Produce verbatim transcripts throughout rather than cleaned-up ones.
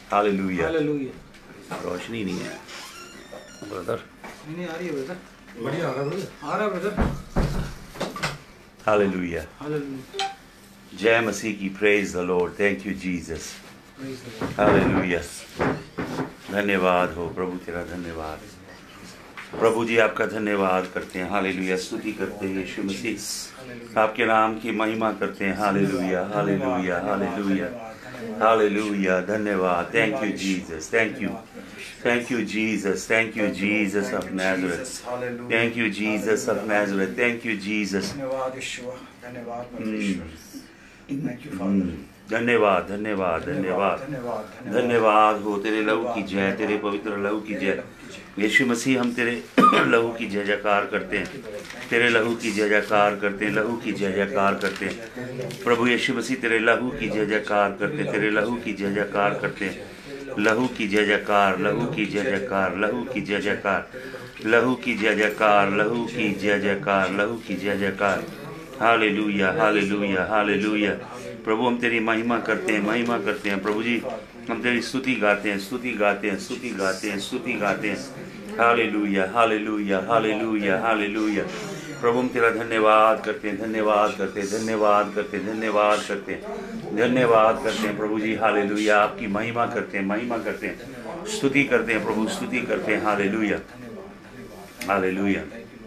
Hallelujah. Hallelujah. रोशनी नहीं है brother. नहीं नहीं आ रही है ब्रदर, बढ़िया आ रहा है ब्रदर, आ रहा है ब्रदर। हालेलुया। हालेलुया। जय मसीह की। Praise the Lord. Thank you Jesus. Praise the Lord. हालेलुया। धन्यवाद हो प्रभु, तेरा धन्यवाद प्रभु जी, आपका धन्यवाद करते हैं। हालेलुया। स्तुति करते हैं यीशु मसीह, आपके नाम की महिमा करते हैं। हालेलुया हालेलुया हालेलुया हालेलुया। धन्यवाद। Thank you Jesus. Thank you thank you Jesus. Thank you Jesus of Nazareth. Thank you Jesus of Nazareth. Thank you Jesus. धन्यवाद यीशुआ, धन्यवाद परमेश्वर। Thank you father. धन्यवाद धन्यवाद धन्यवाद धन्यवाद हो तेरे लहू की जय, तेरे पवित्र लहू की जय यीशु मसीह। हम तेरे लहू की जय जयकार करते हैं, तेरे लहू की जय जयकार करते हैं, लहू की जय जयकार करते हैं प्रभु यीशु मसीह। तेरे लहू की जय जयकार करते हैं, तेरे लहू की जय जयकार करते हैं, लहू की जय जयकार, लहू की जय जयकार, लहू की जय जयकार, लहू की जय जयकार, लहू की जय जयकार, लहू की जय जयकार। हालेलुया हालेलुया हालेलुया। प्रभु हम तेरी महिमा करते हैं, महिमा करते हैं प्रभु जी। हम तेरी स्तुति गाते हैं, स्तुति गाते हैं, स्तुति गाते हैं, स्तुति गाते हैं। हालेलुया हालेलुया हालेलुया हालेलुया। प्रभु हम तेरा धन्यवाद करते हैं, धन्यवाद करते हैं, धन्यवाद करते हैं, धन्यवाद करते हैं, धन्यवाद करते हैं प्रभु जी। हालेलुया। आपकी महिमा करते हैं, महिमा करते हैं, स्तुति करते हैं प्रभु, स्तुति करते हैं। हालेलुया हालेलुया।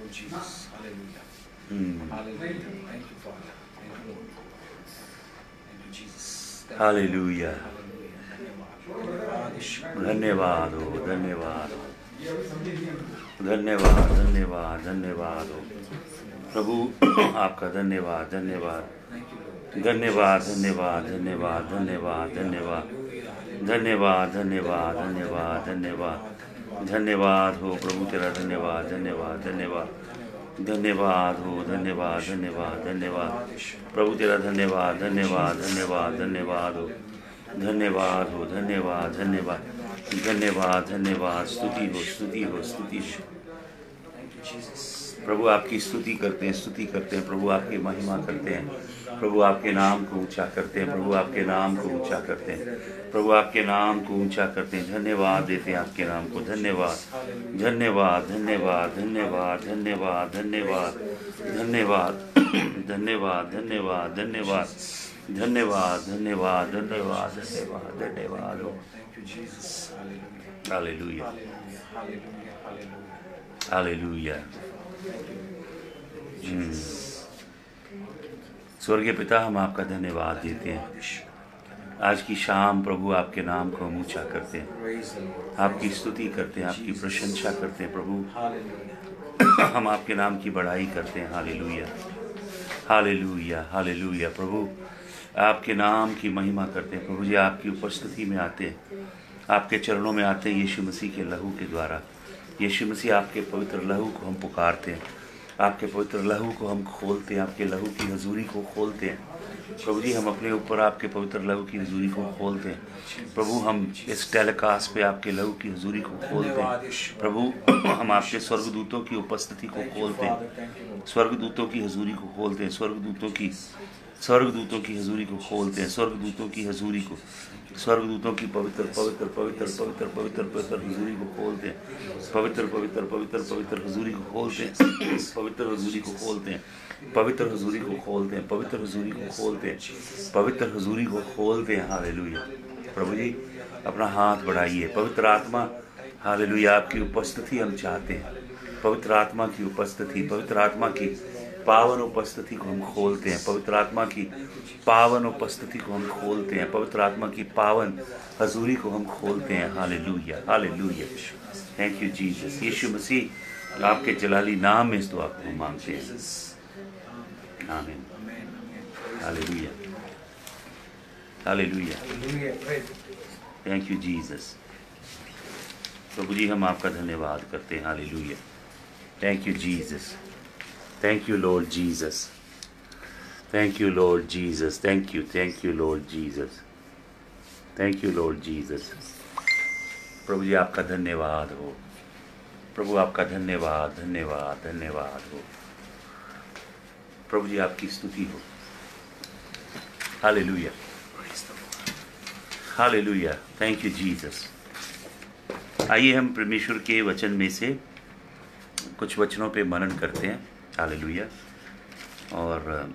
हालेलुया। धन्यवाद हो, धन्यवाद हो, धन्यवाद धन्यवाद धन्यवाद हो प्रभु। आपका धन्यवाद धन्यवाद धन्यवाद धन्यवाद धन्यवाद धन्यवाद धन्यवाद धन्यवाद धन्यवाद धन्यवाद धन्यवाद धन्यवाद हो प्रभु, तेरा धन्यवाद धन्यवाद धन्यवाद धन्यवाद हो, धन्यवाद धन्यवाद धन्यवाद प्रभु, तेरा धन्यवाद धन्यवाद धन्यवाद धन्यवाद हो, धन्यवाद हो, धन्यवाद धन्यवाद धन्यवाद धन्यवाद। स्तुति हो, स्तुति हो, स्तुति हो प्रभु। आपकी स्तुति करते हैं, स्तुति करते हैं प्रभु, आपकी महिमा करते हैं प्रभु, आपके नाम को ऊंचा करते हैं प्रभु, आपके नाम को ऊंचा करते हैं प्रभु, आपके नाम को ऊंचा करते हैं। धन्यवाद देते हैं आपके नाम को। धन्यवाद धन्यवाद धन्यवाद धन्यवाद धन्यवाद धन्यवाद धन्यवाद धन्यवाद धन्यवाद धन्यवाद धन्यवाद धन्यवाद धन्यवाद धन्यवाद धन्यवाद हो। हालेलुया हालेलुया। स्वर्गीय पिता, हम आपका धन्यवाद देते हैं। आज की शाम प्रभु आपके नाम को हम ऊंचा करते हैं, आपकी स्तुति करते हैं, आपकी प्रशंसा करते हैं प्रभु। हम आपके नाम की बड़ाई करते हैं। हालेलुया हालेलुया हालेलुया। प्रभु आपके नाम की महिमा करते हैं प्रभु जी। आपकी उपस्थिति में आते हैं, आपके चरणों में आते हैं यीशु मसीह के लहू के द्वारा। यीशु मसीह आपके पवित्र लहू को हम पुकारते हैं, आपके पवित्र लहू को हम खोलते हैं, आपके लहू की हजूरी को खोलते हैं प्रभु जी। हम अपने ऊपर आपके पवित्र लहू की हजूरी को खोलते हैं प्रभु। हम इस टेलीकास्ट पे आपके लहू की हजूरी को खोलते हैं प्रभु। हम आपके स्वर्गदूतों की उपस्थिति को खोलते हैं, स्वर्गदूतों की हजूरी को खोलते हैं, स्वर्गदूतों की स्वर्गदूतों की हजूरी को खोलते हैं, स्वर्गदूतों की हजूरी को, स्वर्गदूतों की पवित्र पवित्र पवित्र पवित्र पवित्र पवित्र हजूरी को खोलते हैं, पवित्र पवित्र पवित्र पवित्र हजूरी को खोलते हैं, पवित्र हजूरी को खोलते हैं, पवित्र हजूरी को खोलते हैं, पवित्र हजूरी को खोलते हैं, पवित्र हजूरी को खोलते हैं। हालेलुया। प्रभु जी अपना हाथ बढ़ाइए। पवित्र आत्मा, हालेलुया, आपकी उपस्थिति हम चाहते हैं। पवित्र आत्मा की उपस्थिति, पवित्र आत्मा की पावन उपस्थिति को हम खोलते हैं, पवित्र आत्मा की पावन उपस्थिति को हम खोलते हैं, पवित्र आत्मा की पावन हजूरी को हम खोलते हैं। हालेलुया हालेलुया। Thank you Jesus. यीशु मसीह आपके जलाली नाम में इस दुआ को मांगते हैं। आमीन। हालेलुया हालेलुया। Thank you Jesus. प्रभु जी हम आपका धन्यवाद करते हैं। हालेलुया। Thank you Jesus. Thank you, Lord Jesus. Thank you, Lord Jesus. Thank you, thank you, Lord Jesus. Thank you, Lord Jesus. प्रभु जी आपका धन्यवाद हो प्रभु, आपका धन्यवाद धन्यवाद धन्यवाद हो प्रभु जी। आपकी स्तुति हो। हालेलुया हालेलुया, थैंक यू जीसस। आइए हम परमेश्वर के वचन में से कुछ वचनों पे मनन करते हैं। हालेलुया। और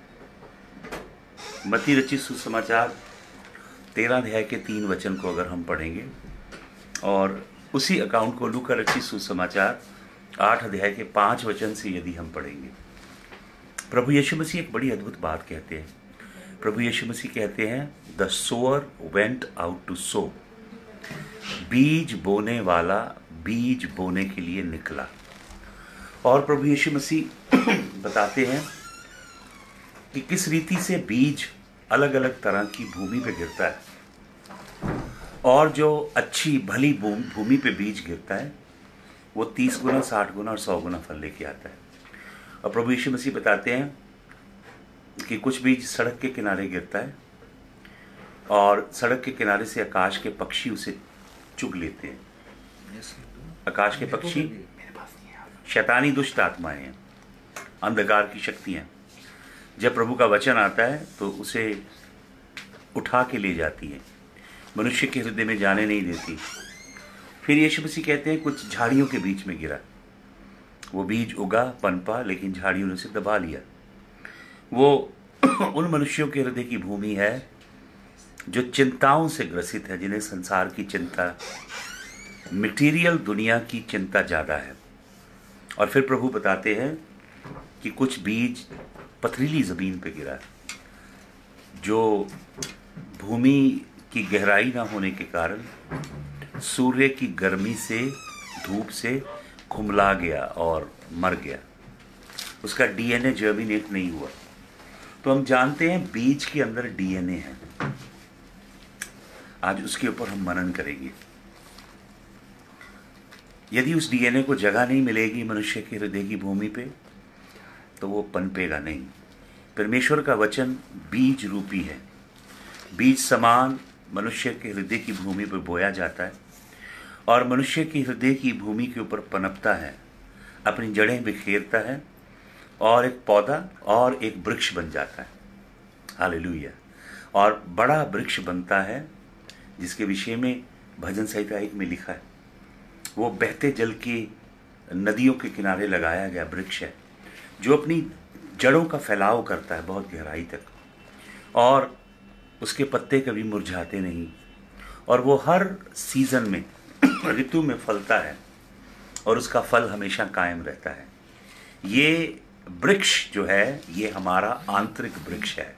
मत्ती रचित सुसमाचार तेरह अध्याय के तीन वचन को अगर हम पढ़ेंगे और उसी अकाउंट को लूका रचित सुसमाचार आठ अध्याय के पांच वचन से यदि हम पढ़ेंगे, प्रभु यीशु मसीह एक बड़ी अद्भुत बात कहते हैं। प्रभु यीशु मसीह कहते हैं, the sower went out to sow. बीज बोने वाला बीज बोने के लिए निकला। और प्रभु यीशु मसीह बताते हैं कि किस रीति से बीज अलग अलग तरह की भूमि पे गिरता है, और जो अच्छी भली भूमि पे बीज गिरता है वो तीस गुना, साठ गुना और सौ गुना फल लेके आता है। और प्रभु यीशु मसीह बताते हैं कि कुछ बीज सड़क के किनारे गिरता है और सड़क के किनारे से आकाश के पक्षी उसे चुग लेते हैं। आकाश के पक्षी शैतानी दुष्ट आत्माएं हैं, अंधकार की शक्तियां। जब प्रभु का वचन आता है तो उसे उठा के ले जाती है, मनुष्य के हृदय में जाने नहीं देती। फिर यीशु मसीह कहते हैं कुछ झाड़ियों के बीच में गिरा, वो बीज उगा, पनपा, लेकिन झाड़ियों ने उसे दबा लिया। वो उन मनुष्यों के हृदय की भूमि है जो चिंताओं से ग्रसित है, जिन्हें संसार की चिंता, मटेरियल दुनिया की चिंता ज़्यादा है। और फिर प्रभु बताते हैं कि कुछ बीज पथरीली ज़मीन पे गिरा, जो भूमि की गहराई ना होने के कारण सूर्य की गर्मी से, धूप से खुमला गया और मर गया। उसका डीएनए जर्मिनेट नहीं हुआ। तो हम जानते हैं बीज के अंदर डीएनए है। आज उसके ऊपर हम मनन करेंगे। यदि उस डीएनए को जगह नहीं मिलेगी मनुष्य के हृदय की भूमि पे, तो वो पनपेगा नहीं। परमेश्वर का वचन बीज रूपी है। बीज समान मनुष्य के हृदय की भूमि पर बोया जाता है और मनुष्य की हृदय की भूमि के ऊपर पनपता है, अपनी जड़ें बिखेरता है और एक पौधा और एक वृक्ष बन जाता है। हालेलुया। और बड़ा वृक्ष बनता है, जिसके विषय में भजन संहिता एक में लिखा है, वो बहते जल की नदियों के किनारे लगाया गया वृक्ष है, जो अपनी जड़ों का फैलाव करता है बहुत गहराई तक, और उसके पत्ते कभी मुरझाते नहीं, और वो हर सीजन में, ऋतु में फलता है और उसका फल हमेशा कायम रहता है। ये वृक्ष जो है, ये हमारा आंतरिक वृक्ष है,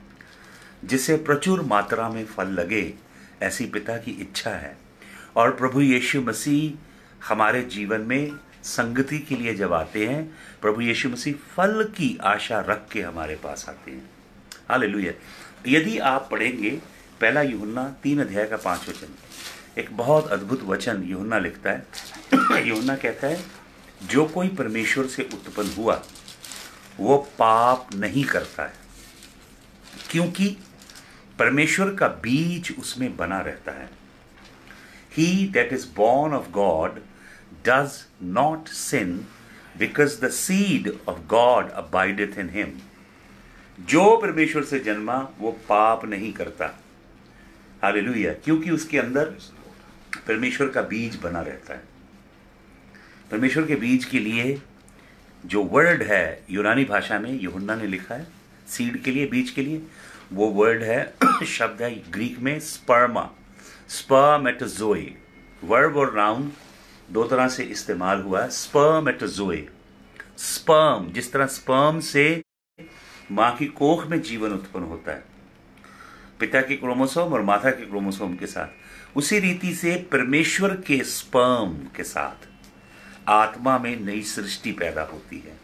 जिसे प्रचुर मात्रा में फल लगे, ऐसी पिता की इच्छा है। और प्रभु यीशु मसीह हमारे जीवन में संगति के लिए जब आते हैं, प्रभु यीशु मसीह फल की आशा रख के हमारे पास आते हैं। हालेलुया। यदि आप पढ़ेंगे पहला यूहन्ना तीन अध्याय का पांच वचन, एक बहुत अद्भुत वचन यूहन्ना लिखता है। यूहन्ना कहता है, जो कोई परमेश्वर से उत्पन्न हुआ वो पाप नहीं करता है, क्योंकि परमेश्वर का बीज उसमें बना रहता है। He that is born of God does not sin, because the seed of God abideth in him. जो परमेश्वर से जन्मा वो पाप नहीं करता। हालेलुया। क्योंकि उसके अंदर परमेश्वर का बीज बना रहता है। परमेश्वर के बीज के लिए जो वर्ड है यूनानी भाषा में यूहन्ना ने लिखा है, सीड के लिए, बीज के लिए, वो वर्ड है, शब्द है ग्रीक में स्पर्मा, स्पर्मेटोजोए। वर्ब और नाउन दो तरह से इस्तेमाल हुआ है। स्पर्मेटोजोए, स्पर्म, जिस तरह स्पर्म से मां की कोख में जीवन उत्पन्न होता है, पिता के क्रोमोसोम और माता के क्रोमोसोम के साथ, उसी रीति से परमेश्वर के स्पर्म के साथ आत्मा में नई सृष्टि पैदा होती है।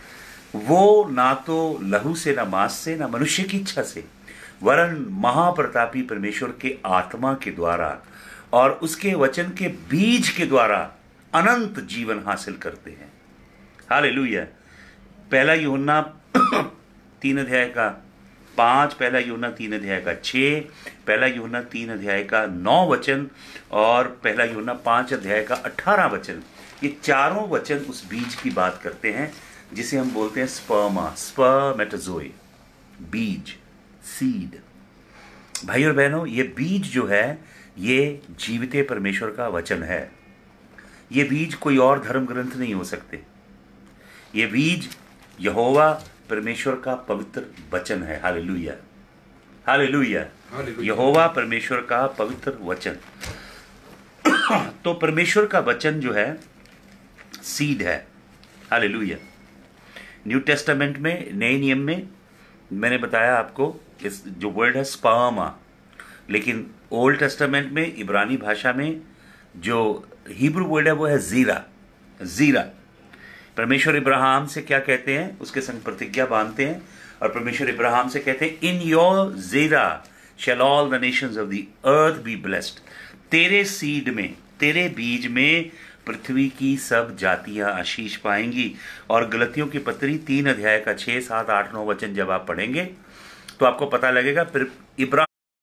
वो ना तो लहू से, ना मांस से, ना मनुष्य की इच्छा से, वरन महाप्रतापी परमेश्वर के आत्मा के द्वारा और उसके वचन के बीज के द्वारा अनंत जीवन हासिल करते हैं। हालेलुया। पहला यूहन्ना तीन अध्याय का पांच, पहला यूहन्ना तीन अध्याय का छः, पहला यूहन्ना तीन अध्याय का नौ वचन और पहला यूहन्ना पांच अध्याय का अठारह वचन, ये चारों वचन उस बीज की बात करते हैं जिसे हम बोलते हैं स्पर्मा, स्पर्मेटोजोए, बीज, सीड। भाई और बहनों, ये बीज जो है ये जीविते परमेश्वर का वचन है। ये बीज कोई और धर्म ग्रंथ नहीं हो सकते। ये बीज यहोवा परमेश्वर का पवित्र वचन है। Hallelujah, hallelujah. यहोवा परमेश्वर का पवित्र वचन। तो परमेश्वर का वचन जो है सीड है। हालेलुया। न्यू टेस्टामेंट में, नए नियम में मैंने बताया आपको इस जो वर्ड है स्पर्मा, लेकिन ओल्ड टेस्टामेंट में इब्रानी भाषा में जो हिब्रू वर्ड है वो है जीरा। जीरा। परमेश्वर इब्राहिम से क्या कहते हैं? उसके संग प्रतिज्ञा बांधते हैं और परमेश्वर इब्राहिम से कहते हैं, इन योर जीरा shall all the nations of the earth be blessed. तेरे सीड में, तेरे बीज में पृथ्वी की सब जातियां आशीष पाएंगी। और गलतियों की पत्री तीन अध्याय का छह सात आठ नौ वचन जब आप पढ़ेंगे तो आपको पता लगेगा फिर इब्राहिम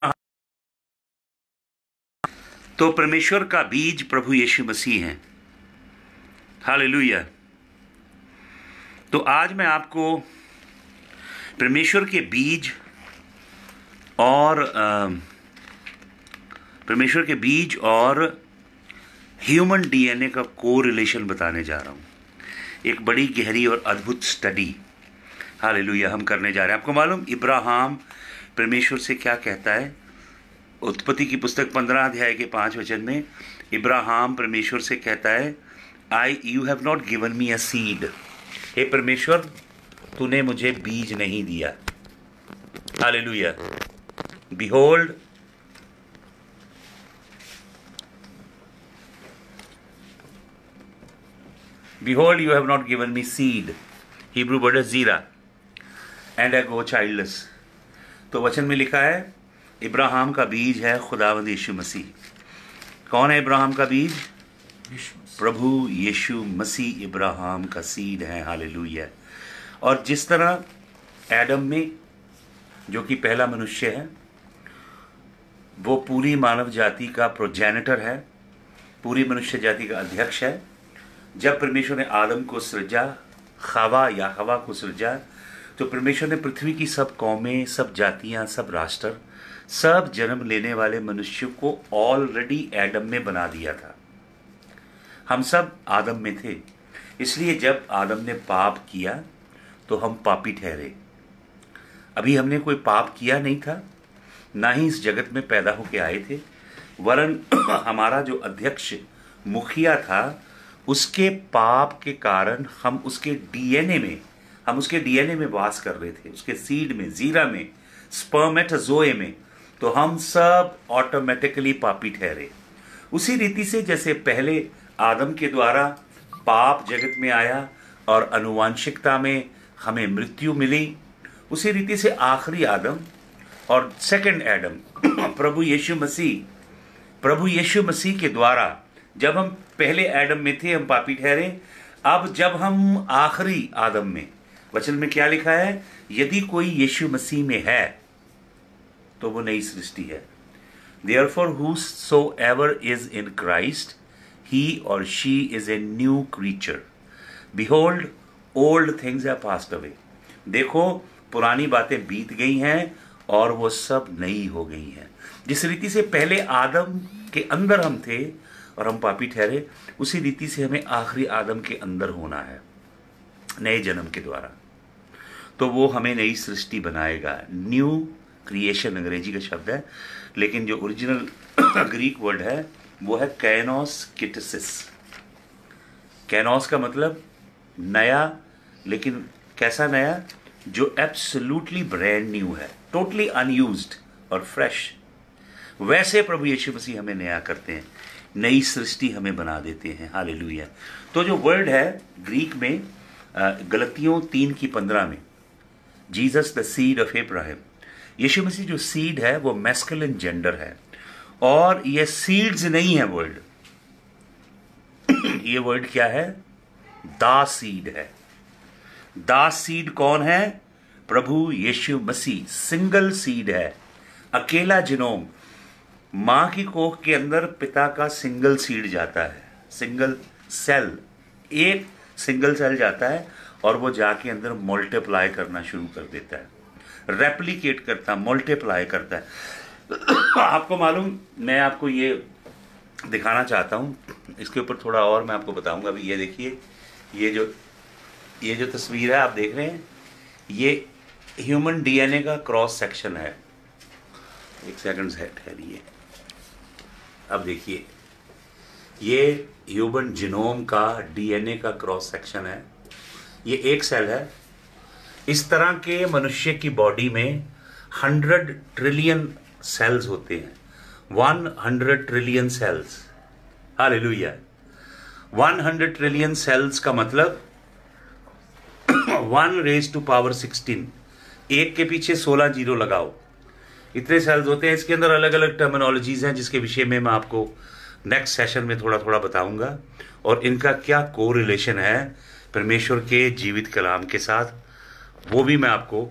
तो परमेश्वर का बीज प्रभु यीशु मसीह हैं। हालेलुया। तो आज मैं आपको परमेश्वर के बीज और परमेश्वर के बीज और ह्यूमन डीएनए का को रिलेशन बताने जा रहा हूं। एक बड़ी गहरी और अद्भुत स्टडी, हालेलुया, हम करने जा रहे हैं। आपको मालूम इब्राहिम परमेश्वर से क्या कहता है? उत्पत्ति की पुस्तक पंद्रह अध्याय के पांच वचन में इब्राहिम परमेश्वर से कहता है, I you have not given me a seed. हे परमेश्वर, तूने मुझे बीज नहीं दिया। हालेलुया। Behold, Behold, you have not given me seed. Hebrew word is zira. And I go childless. तो वचन में लिखा है इब्राहिम का बीज है खुदावंद यीशु मसीह। कौन है इब्राहिम का बीज? प्रभु यीशु मसीह इब्राहिम का सीड है। हालेलुया। और जिस तरह एडम में, जो कि पहला मनुष्य है, वो पूरी मानव जाति का प्रोजेनिटर है, पूरी मनुष्य जाति का अध्यक्ष है। जब परमेश्वर ने आदम को सृजा, खवा या हवा को सृजा, तो परमेश्वर ने पृथ्वी की सब कौमें, सब जातियां, सब राष्ट्र, सब जन्म लेने वाले मनुष्य को ऑलरेडी एडम में बना दिया था। हम सब आदम में थे। इसलिए जब आदम ने पाप किया तो हम पापी ठहरे। अभी हमने कोई पाप किया नहीं था, ना ही इस जगत में पैदा होके आए थे, वरन हमारा जो अध्यक्ष मुखिया था, उसके पाप के कारण हम उसके डीएनए में हम उसके डीएनए में वास कर रहे थे, उसके सीड में, जीरा में, स्पर्मेटोजोए में। तो हम सब ऑटोमेटिकली पापी ठहरे। उसी रीति से जैसे पहले आदम के द्वारा पाप जगत में आया और अनुवांशिकता में हमें मृत्यु मिली, उसी रीति से आखिरी आदम और सेकंड एडम प्रभु यीशु मसीह प्रभु यीशु मसीह के द्वारा, जब हम पहले एडम में थे हम पापी ठहरे। अब जब हम आखिरी आदम में, वचन में क्या लिखा है? यदि कोई यीशु मसीह में है तो वो नई सृष्टि है। Therefore whosoever is in Christ, he or she is a new creature. Behold, old things are passed away. देखो, पुरानी बातें बीत गई हैं और वो सब नई हो गई हैं। जिस रीति से पहले आदम के अंदर हम थे और हम पापी ठहरे, उसी रीति से हमें आखिरी आदम के अंदर होना है, नए जन्म के द्वारा। तो वो हमें नई सृष्टि बनाएगा। न्यू क्रिएशन अंग्रेजी का शब्द है, लेकिन जो ओरिजिनल ग्रीक वर्ड है वो है कैनोस किटसिस। कैनोस का मतलब नया, लेकिन कैसा नया? जो एब्सोल्युटली ब्रांड न्यू है, टोटली अनयूज्ड और फ्रेश। वैसे प्रभु यीशु मसीह हमें नया करते हैं, नई सृष्टि हमें बना देते हैं। हालेलुया। तो जो वर्ड है ग्रीक में, गलतियों तीन की पंद्रह में, जीसस द सीड ऑफ इब्राहिम, यीशु मसीह जो सीड है वो मैस्कुलिन जेंडर है। और ये सीड्स नहीं है वर्ड, ये वर्ड क्या है? दा सीड है। दा सीड कौन है? प्रभु यीशु मसीह। सिंगल सीड है, अकेला जिनोम। मां की कोख के अंदर पिता का सिंगल सीड जाता है, सिंगल सेल, एक सिंगल सेल जाता है और वो जाके अंदर मल्टीप्लाई करना शुरू कर देता है, रेप्लिकेट करता, मल्टीप्लाई करता है। आपको मालूम, मैं आपको ये दिखाना चाहता हूँ, इसके ऊपर थोड़ा और मैं आपको बताऊंगा। अभी ये देखिए, ये जो ये जो तस्वीर है आप देख रहे हैं, ये ह्यूमन डीएनए का क्रॉस सेक्शन है। एक सेकंड से ठहरिए, अब देखिए, ये ह्यूमन जीनोम का डीएनए का क्रॉस सेक्शन है। ये एक सेल है। इस तरह के मनुष्य की बॉडी में हंड्रेड ट्रिलियन सेल्स होते हैं। One hundred trillion cells. हालेलुया। वन हंड्रेड ट्रिलियन सेल्स का मतलब one raise to power sixteen, एक के पीछे सोलह जीरो लगाओ, इतने सेल्स होते हैं। इसके अंदर अलग अलग टर्मिनोलॉजीज हैं जिसके विषय में मैं आपको नेक्स्ट सेशन में थोड़ा थोड़ा बताऊंगा, और इनका क्या को रिलेशन है परमेश्वर के जीवित कलाम के साथ, वो भी मैं आपको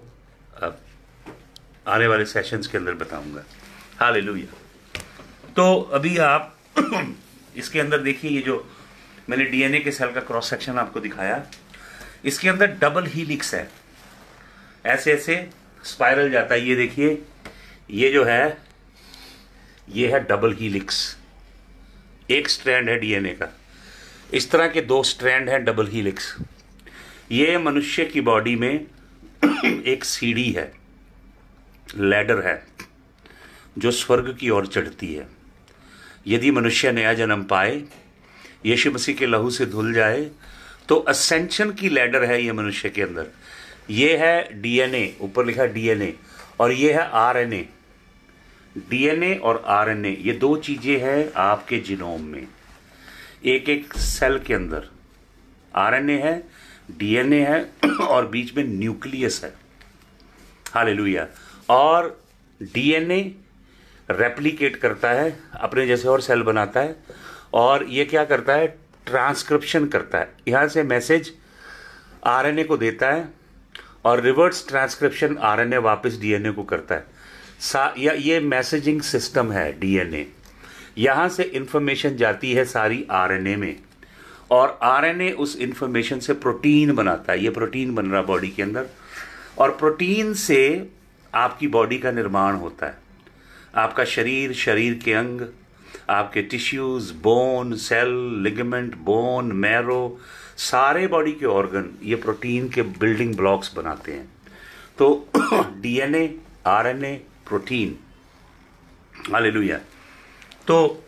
आने वाले सेशंस के अंदर बताऊंगा। हालेलुया। तो अभी आप इसके अंदर देखिए, ये जो मैंने डीएनए के सेल का क्रॉस सेक्शन आपको दिखाया, इसके अंदर डबल हीलिक्स है, ऐसे ऐसे स्पाइरल जाता है। ये देखिए, ये जो है ये है डबल हीलिक्स। एक स्ट्रैंड है डीएनए का, इस तरह के दो स्ट्रैंड हैं डबल हीलिक्स। ये मनुष्य की बॉडी में एक सीढ़ी है, लैडर है, जो स्वर्ग की ओर चढ़ती है। यदि मनुष्य नया जन्म पाए, यीशु मसीह के लहू से धुल जाए, तो असेंशन की लैडर है ये मनुष्य के अंदर। ये है डीएनए, ऊपर लिखा डीएनए, और ये है आरएनए। डीएनए और आरएनए ये दो चीजें हैं आपके जीनोम में, एक एक सेल के अंदर। आरएनए है, डीएनए है, और बीच में न्यूक्लियस है। हालेलुया। और डीएनए रेप्लिकेट करता है, अपने जैसे और सेल बनाता है, और ये क्या करता है, ट्रांसक्रिप्शन करता है। यहाँ से मैसेज आरएनए को देता है, और रिवर्स ट्रांसक्रिप्शन आरएनए वापस डीएनए को करता है। सा या ये मैसेजिंग सिस्टम है डीएनए। यहाँ से इंफॉर्मेशन जाती है सारी आरएनए में, और आरएनए उस इंफॉर्मेशन से प्रोटीन बनाता है। ये प्रोटीन बन रहा बॉडी के अंदर, और प्रोटीन से आपकी बॉडी का निर्माण होता है। आपका शरीर, शरीर के अंग, आपके tissues, bone, cell, ligament, bone, marrow, सारे बॉडी के ऑर्गन ये प्रोटीन के बिल्डिंग ब्लॉक्स बनाते हैं। तो डीएनए, आरएनए, प्रोटीन। हालेलुया। तो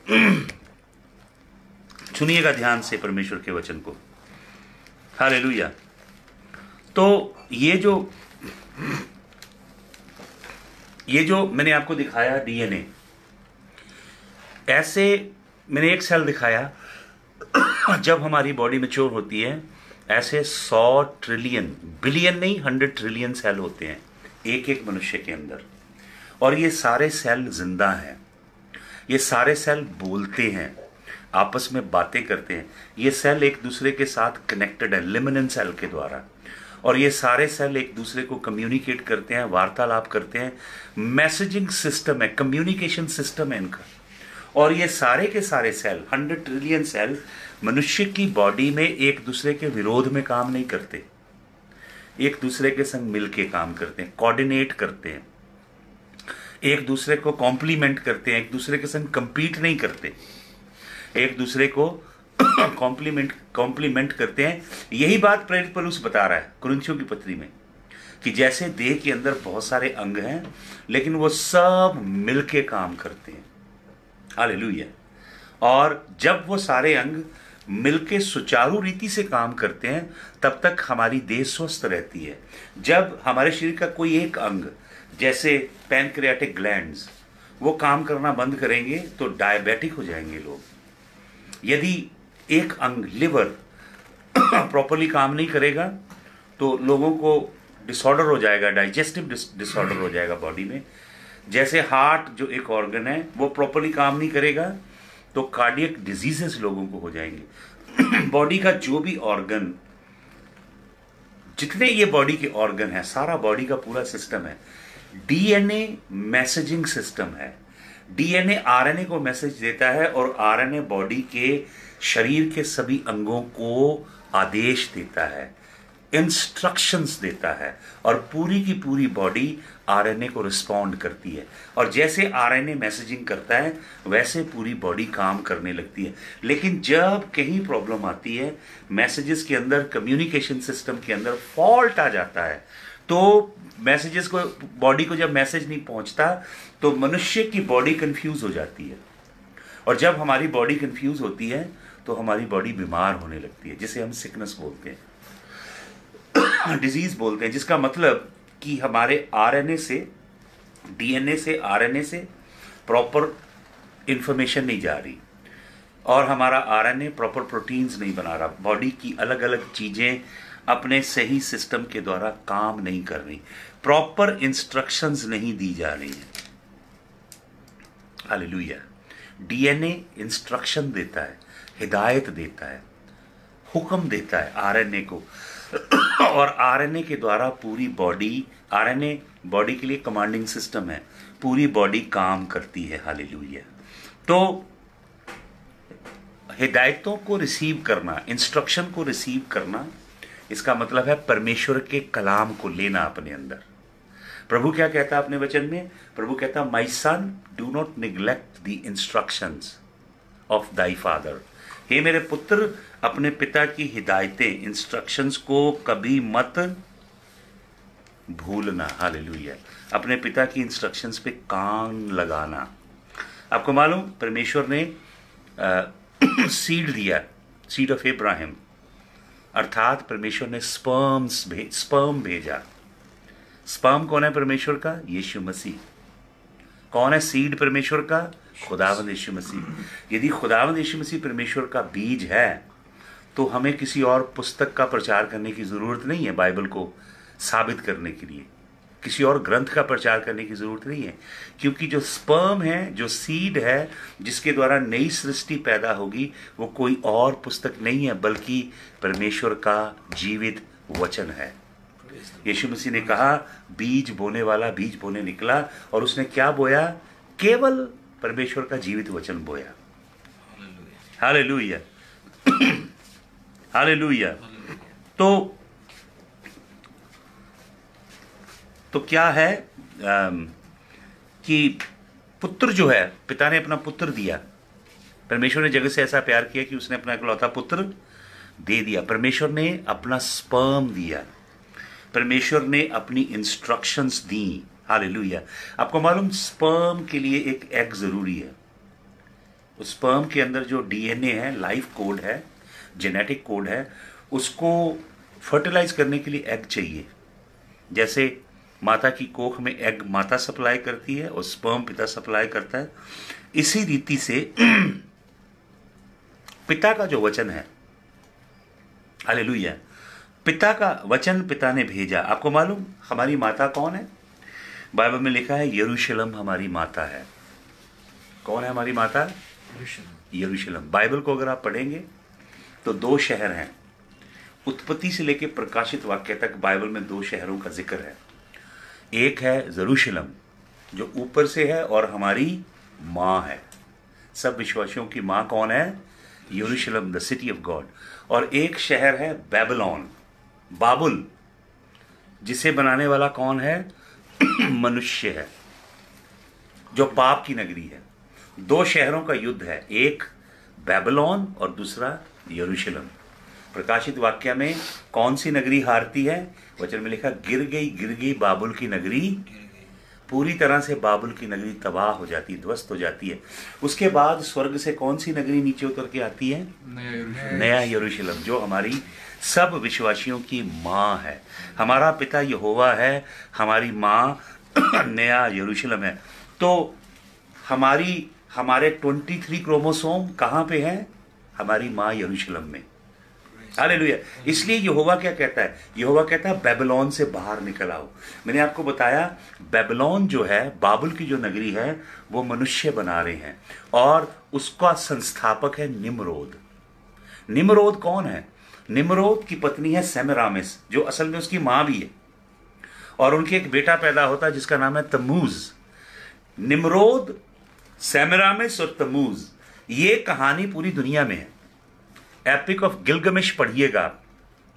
सुनिएगा ध्यान से परमेश्वर के वचन को। हालेलुया। तो ये जो ये जो मैंने आपको दिखाया डीएनए, ऐसे मैंने एक सेल दिखाया, जब हमारी बॉडी मैच्योर होती है, ऐसे सौ ट्रिलियन, बिलियन नहीं, हंड्रेड ट्रिलियन सेल होते हैं एक एक मनुष्य के अंदर। और ये सारे सेल जिंदा हैं, ये सारे सेल बोलते हैं, आपस में बातें करते हैं। ये सेल एक दूसरे के साथ कनेक्टेड है लिमिनेंट सेल के द्वारा, और ये सारे सेल एक दूसरे को कम्युनिकेट करते हैं, वार्तालाप करते हैं। मैसेजिंग सिस्टम है, कम्युनिकेशन सिस्टम है इनका। और ये सारे के सारे सेल, हंड्रेड ट्रिलियन सेल, मनुष्य की बॉडी में एक दूसरे के विरोध में काम नहीं करते, एक दूसरे के संग मिलके काम करते हैं, कोऑर्डिनेट करते हैं, एक दूसरे को कॉम्प्लीमेंट करते हैं, एक दूसरे के संग कंपीट नहीं करते, एक दूसरे को कॉम्प्लीमेंट कॉम्प्लीमेंट करते हैं। यही बात प्रेरित पौलुस बता रहा है कुरिन्थियों की पत्री में, कि जैसे देह के अंदर बहुत सारे अंग हैं, लेकिन वो सब मिलके काम करते हैं। हालेलुया। और जब वो सारे अंग मिलके सुचारू रीति से काम करते हैं, तब तक हमारी देह स्वस्थ रहती है। जब हमारे शरीर का कोई एक अंग, जैसे पैनक्रियाटिक ग्लैंड्स, वो काम करना बंद करेंगे तो डायबिटिक हो जाएंगे लोग। यदि एक अंग, लिवर, प्रॉपरली काम नहीं करेगा तो लोगों को डिसऑर्डर हो जाएगा, डाइजेस्टिव डिसऑर्डर हो जाएगा बॉडी में। जैसे हार्ट जो एक ऑर्गन है, वो प्रॉपरली काम नहीं करेगा तो कार्डियक डिजीजेस लोगों को हो जाएंगे। बॉडी का जो भी ऑर्गन, जितने ये बॉडी के ऑर्गन है, सारा बॉडी का पूरा सिस्टम है। डीएनए मैसेजिंग सिस्टम है। डीएनए आरएनए को मैसेज देता है, और आरएनए बॉडी के शरीर के सभी अंगों को आदेश देता है। इंस्ट्रक्शंस देता है और पूरी की पूरी बॉडी आरएनए को रिस्पॉन्ड करती है। और जैसे आरएनए मैसेजिंग करता है वैसे पूरी बॉडी काम करने लगती है। लेकिन जब कहीं प्रॉब्लम आती है, मैसेजेस के अंदर, कम्युनिकेशन सिस्टम के अंदर फॉल्ट आ जाता है, तो मैसेजेस को, बॉडी को जब मैसेज नहीं पहुंचता तो मनुष्य की बॉडी कंफ्यूज हो जाती है। और जब हमारी बॉडी कंफ्यूज होती है तो हमारी बॉडी बीमार होने लगती है, जिसे हम सिकनेस बोलते हैं, डिजीज बोलते हैं, जिसका मतलब कि हमारे आरएनए से, डीएनए से, आरएनए से प्रॉपर इंफॉर्मेशन नहीं जा रही और हमारा आरएनए प्रॉपर प्रोटीन्स नहीं बना रहा। बॉडी की अलग अलग चीजें अपने सही सिस्टम के द्वारा काम नहीं कर रही, प्रॉपर इंस्ट्रक्शंस नहीं दी जा रही हैं। हालेलुया। डीएनए इंस्ट्रक्शन देता है, हिदायत देता है, हुक्म देता है आरएनए को, और आरएनए के द्वारा पूरी बॉडी, आरएनए बॉडी के लिए कमांडिंग सिस्टम है, पूरी बॉडी काम करती है। हालेलुया। तो हिदायतों को रिसीव करना, इंस्ट्रक्शन को रिसीव करना, इसका मतलब है परमेश्वर के कलाम को लेना अपने अंदर। प्रभु क्या कहता है अपने वचन में? प्रभु कहता है, my son, do not neglect the instructions of thy father. हे मेरे पुत्र, अपने पिता की हिदायतें, इंस्ट्रक्शंस को कभी मत भूलना। हालेलुया। अपने पिता की इंस्ट्रक्शंस पे कान लगाना। आपको मालूम, परमेश्वर ने सीड दिया, सीड ऑफ इब्राहिम, अर्थात परमेश्वर ने स्पर्म्स भेज स्पर्म भेजा। स्पर्म कौन है परमेश्वर का? यीशु मसीह। कौन है सीड परमेश्वर का? खुदावंद यीशु मसीह। यदि खुदावंद यीशु मसीह परमेश्वर का बीज है तो हमें किसी और पुस्तक का प्रचार करने की जरूरत नहीं है। बाइबल को साबित करने के लिए किसी और ग्रंथ का प्रचार करने की जरूरत नहीं है, क्योंकि जो स्पर्म है, जो सीड है, जिसके द्वारा नई सृष्टि पैदा होगी, वो कोई और पुस्तक नहीं है बल्कि परमेश्वर का जीवित वचन है। यीशु मसीह ने कहा, बीज बोने वाला बीज बोने निकला, और उसने क्या बोया? केवल परमेश्वर का जीवित वचन बोया। हालेलुया, हालेलुया। तो तो क्या है आ, कि पुत्र जो है, पिता ने अपना पुत्र दिया। परमेश्वर ने जगत से ऐसा प्यार किया कि उसने अपना इकलौता पुत्र दे दिया। परमेश्वर ने अपना स्पर्म दिया, परमेश्वर ने अपनी इंस्ट्रक्शंस दी। हालेलुया। आपको मालूम, स्पर्म के लिए एक एग जरूरी है। उस स्पर्म के अंदर जो डीएनए है, लाइफ कोड है, जेनेटिक कोड है, उसको फर्टिलाइज करने के लिए एग चाहिए। जैसे माता की कोख में एग माता सप्लाई करती है और स्पर्म पिता सप्लाई करता है, इसी रीति से पिता का जो वचन है, हालेलुया, पिता का वचन पिता ने भेजा। आपको मालूम हमारी माता कौन है? बाइबल में लिखा है, यरूशलेम हमारी माता है। कौन है हमारी माता? यरूशलेम। बाइबल को अगर आप पढ़ेंगे तो दो शहर हैं। उत्पत्ति से लेकर प्रकाशित वाक्य तक बाइबल में दो शहरों का जिक्र है। एक है यरूशलेम जो ऊपर से है और हमारी माँ है। सब विश्वासियों की माँ कौन है? यरूशलेम, द सिटी ऑफ गॉड। और एक शहर है बेबीलोन, बाबुल, जिसे बनाने वाला कौन है? मनुष्य है, जो पाप की नगरी है। दो शहरों का युद्ध है, एक बेबीलोन और दूसरा यरूशलेम। प्रकाशित वाक्य में कौन सी नगरी हारती है? वचन में लिखा, गिर गई गिर गई बाबुल की नगरी, पूरी तरह से बाबुल की नगरी तबाह हो जाती है, ध्वस्त हो जाती है। उसके बाद स्वर्ग से कौन सी नगरी नीचे उतर के आती है? नया यरूशलेम, जो हमारी सब विश्वासियों की माँ है। हमारा पिता यहोवा है, हमारी माँ नया यरूशलेम है। तो हमारी हमारे तेईस क्रोमोसोम कहाँ पे हैं? हमारी माँ यरूशलेम में। हालेलुया। इसलिए यहोवा क्या कहता है? यहोवा कहता है, बेबीलोन से बाहर निकल आओ। मैंने आपको बताया, बेबीलोन जो है, बाबुल की जो नगरी है, वो मनुष्य बना रहे हैं, और उसका संस्थापक है निम्रोद। निम्रोद कौन है? निम्रोद की पत्नी है सेमिरामिस, जो असल में उसकी माँ भी है, और उनके एक बेटा पैदा होता है जिसका नाम है तमूज। निम्रोद, सेमिरामिस और तमूज, ये कहानी पूरी दुनिया में है। एपिक ऑफ गिलगमेश पढ़िएगा,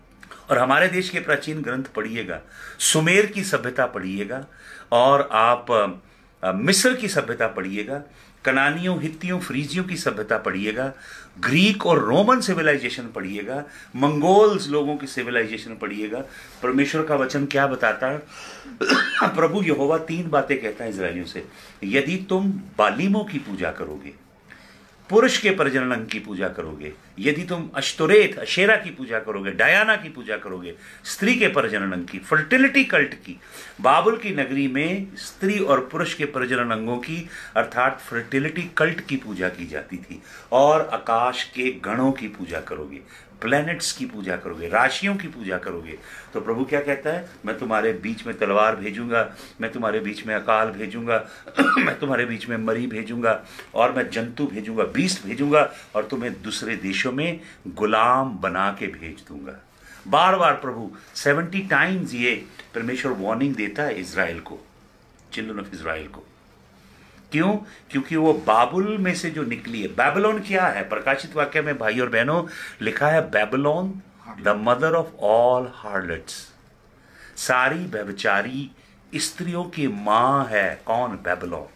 और हमारे देश के प्राचीन ग्रंथ पढ़िएगा, सुमेर की सभ्यता पढ़िएगा, और आप अ, मिस्र की सभ्यता पढ़िएगा, कनानियों, हित्तियों, फ्रीजियों की सभ्यता पढ़िएगा, ग्रीक और रोमन सिविलाइजेशन पढ़िएगा, मंगोल्स लोगों की सिविलाइजेशन पढ़िएगा। परमेश्वर का वचन क्या बताता है? प्रभु यहोवा तीन बातें कहता है इजरायलियों से। यदि तुम बालीमों की पूजा करोगे, पुरुष के प्रजनन अंग की पूजा करोगे, यदि तुम अश्तोरेत, अशेरा की पूजा करोगे, डायना की पूजा करोगे, स्त्री के प्रजनन अंग की, फर्टिलिटी कल्ट की, बाबुल की नगरी में स्त्री और पुरुष के प्रजनन अंगों की अर्थात फर्टिलिटी कल्ट की पूजा की जाती थी, और आकाश के गणों की पूजा करोगे, प्लैनेट्स की पूजा करोगे, राशियों की पूजा करोगे, तो प्रभु क्या कहता है? मैं तुम्हारे बीच में तलवार भेजूंगा, मैं तुम्हारे बीच में अकाल भेजूंगा, मैं तुम्हारे बीच में मरी भेजूंगा, और मैं जंतु भेजूंगा, बीस्ट भेजूंगा, और तुम्हें दूसरे देशों में गुलाम बना के भेज दूंगा। बार बार प्रभु सेवेंटी टाइम्स ये परमेश्वर वार्निंग देता है इज़राइल को, चिल्ड्रन ऑफ इज़राइल को। क्यों? क्योंकि वो बाबुल में से जो निकली है। बैबलोन क्या है? प्रकाशित वाक्य में भाई और बहनों लिखा है, Babylon the mother of all harlots, सारी व्यभिचारी स्त्रियों की मां है। कौन? बैबलोन।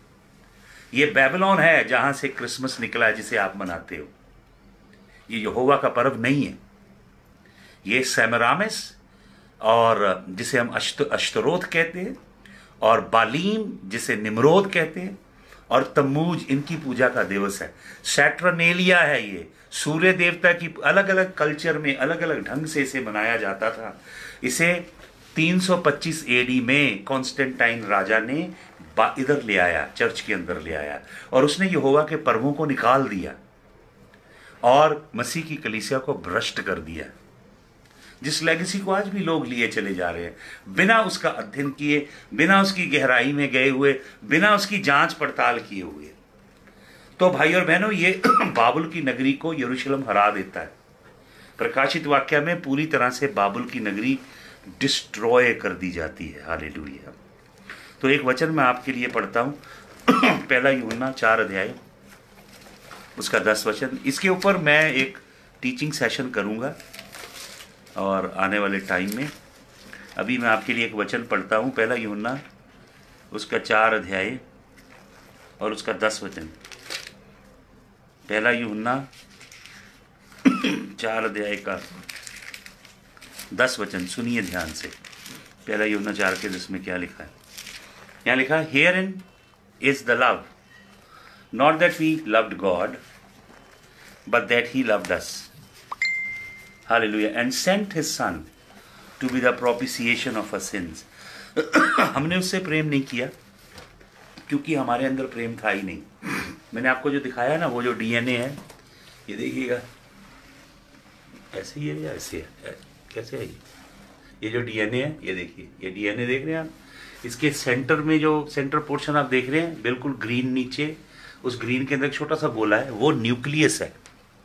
ये बैबलोन है जहां से क्रिसमस निकला है, जिसे आप मनाते हो। ये यहोवा का पर्व नहीं है, ये सेमरामिस, और जिसे हम अश्त अश्तरोत कहते हैं, और बालीम जिसे निम्रोद कहते हैं, और तम्मूज इनकी पूजा का दिवस है। सैटरनेलिया है ये, सूर्य देवता की। अलग अलग कल्चर में अलग अलग ढंग से इसे मनाया जाता था। इसे तीन सौ पच्चीस एडी में कॉन्स्टेंटाइन राजा ने इधर ले आया, चर्च के अंदर ले आया, और उसने यहोवा के पर्वों को निकाल दिया और मसीह की कलीसिया को भ्रष्ट कर दिया, जिस लेगेसी को आज भी लोग लिए चले जा रहे हैं, बिना उसका अध्ययन किए, बिना उसकी गहराई में गए हुए, बिना उसकी जांच पड़ताल किए हुए। तो भाई और बहनों, ये बाबुल की नगरी को यरूशलेम हरा देता है। प्रकाशित वाक्य में पूरी तरह से बाबुल की नगरी डिस्ट्रॉय कर दी जाती है। हालेलुया। तो एक वचन मैं आपके लिए पढ़ता हूं, पहला यूहन्ना चार अध्याय उसका दस वचन। इसके ऊपर मैं एक टीचिंग सेशन करूंगा और आने वाले टाइम में। अभी मैं आपके लिए एक वचन पढ़ता हूँ, पहला यूहन्ना उसका चार अध्याय और उसका दस वचन। पहला यूहन्ना चार अध्याय का दस वचन सुनिए ध्यान से। पहला यूहन्ना चार के दस में क्या लिखा है? यहाँ लिखा है, herein is the love, not that we loved God, but that he loved us, Hallelujah, and sent his son to be the propitiation of our sins. हमने उससे प्रेम नहीं किया क्योंकि हमारे अंदर प्रेम था ही नहीं। मैंने आपको जो दिखाया ना, वो जो डीएनए है, ये देखिएगा, ऐसे ही है या ऐसे है? कैसे है ये? ये जो डीएनए है, ये देखिए, ये डीएनए देख रहे हैं आप। इसके सेंटर में जो सेंटर पोर्शन आप देख रहे हैं, बिल्कुल ग्रीन नीचे, उस ग्रीन के अंदर एक छोटा सा गोला है, वो न्यूक्लियस है।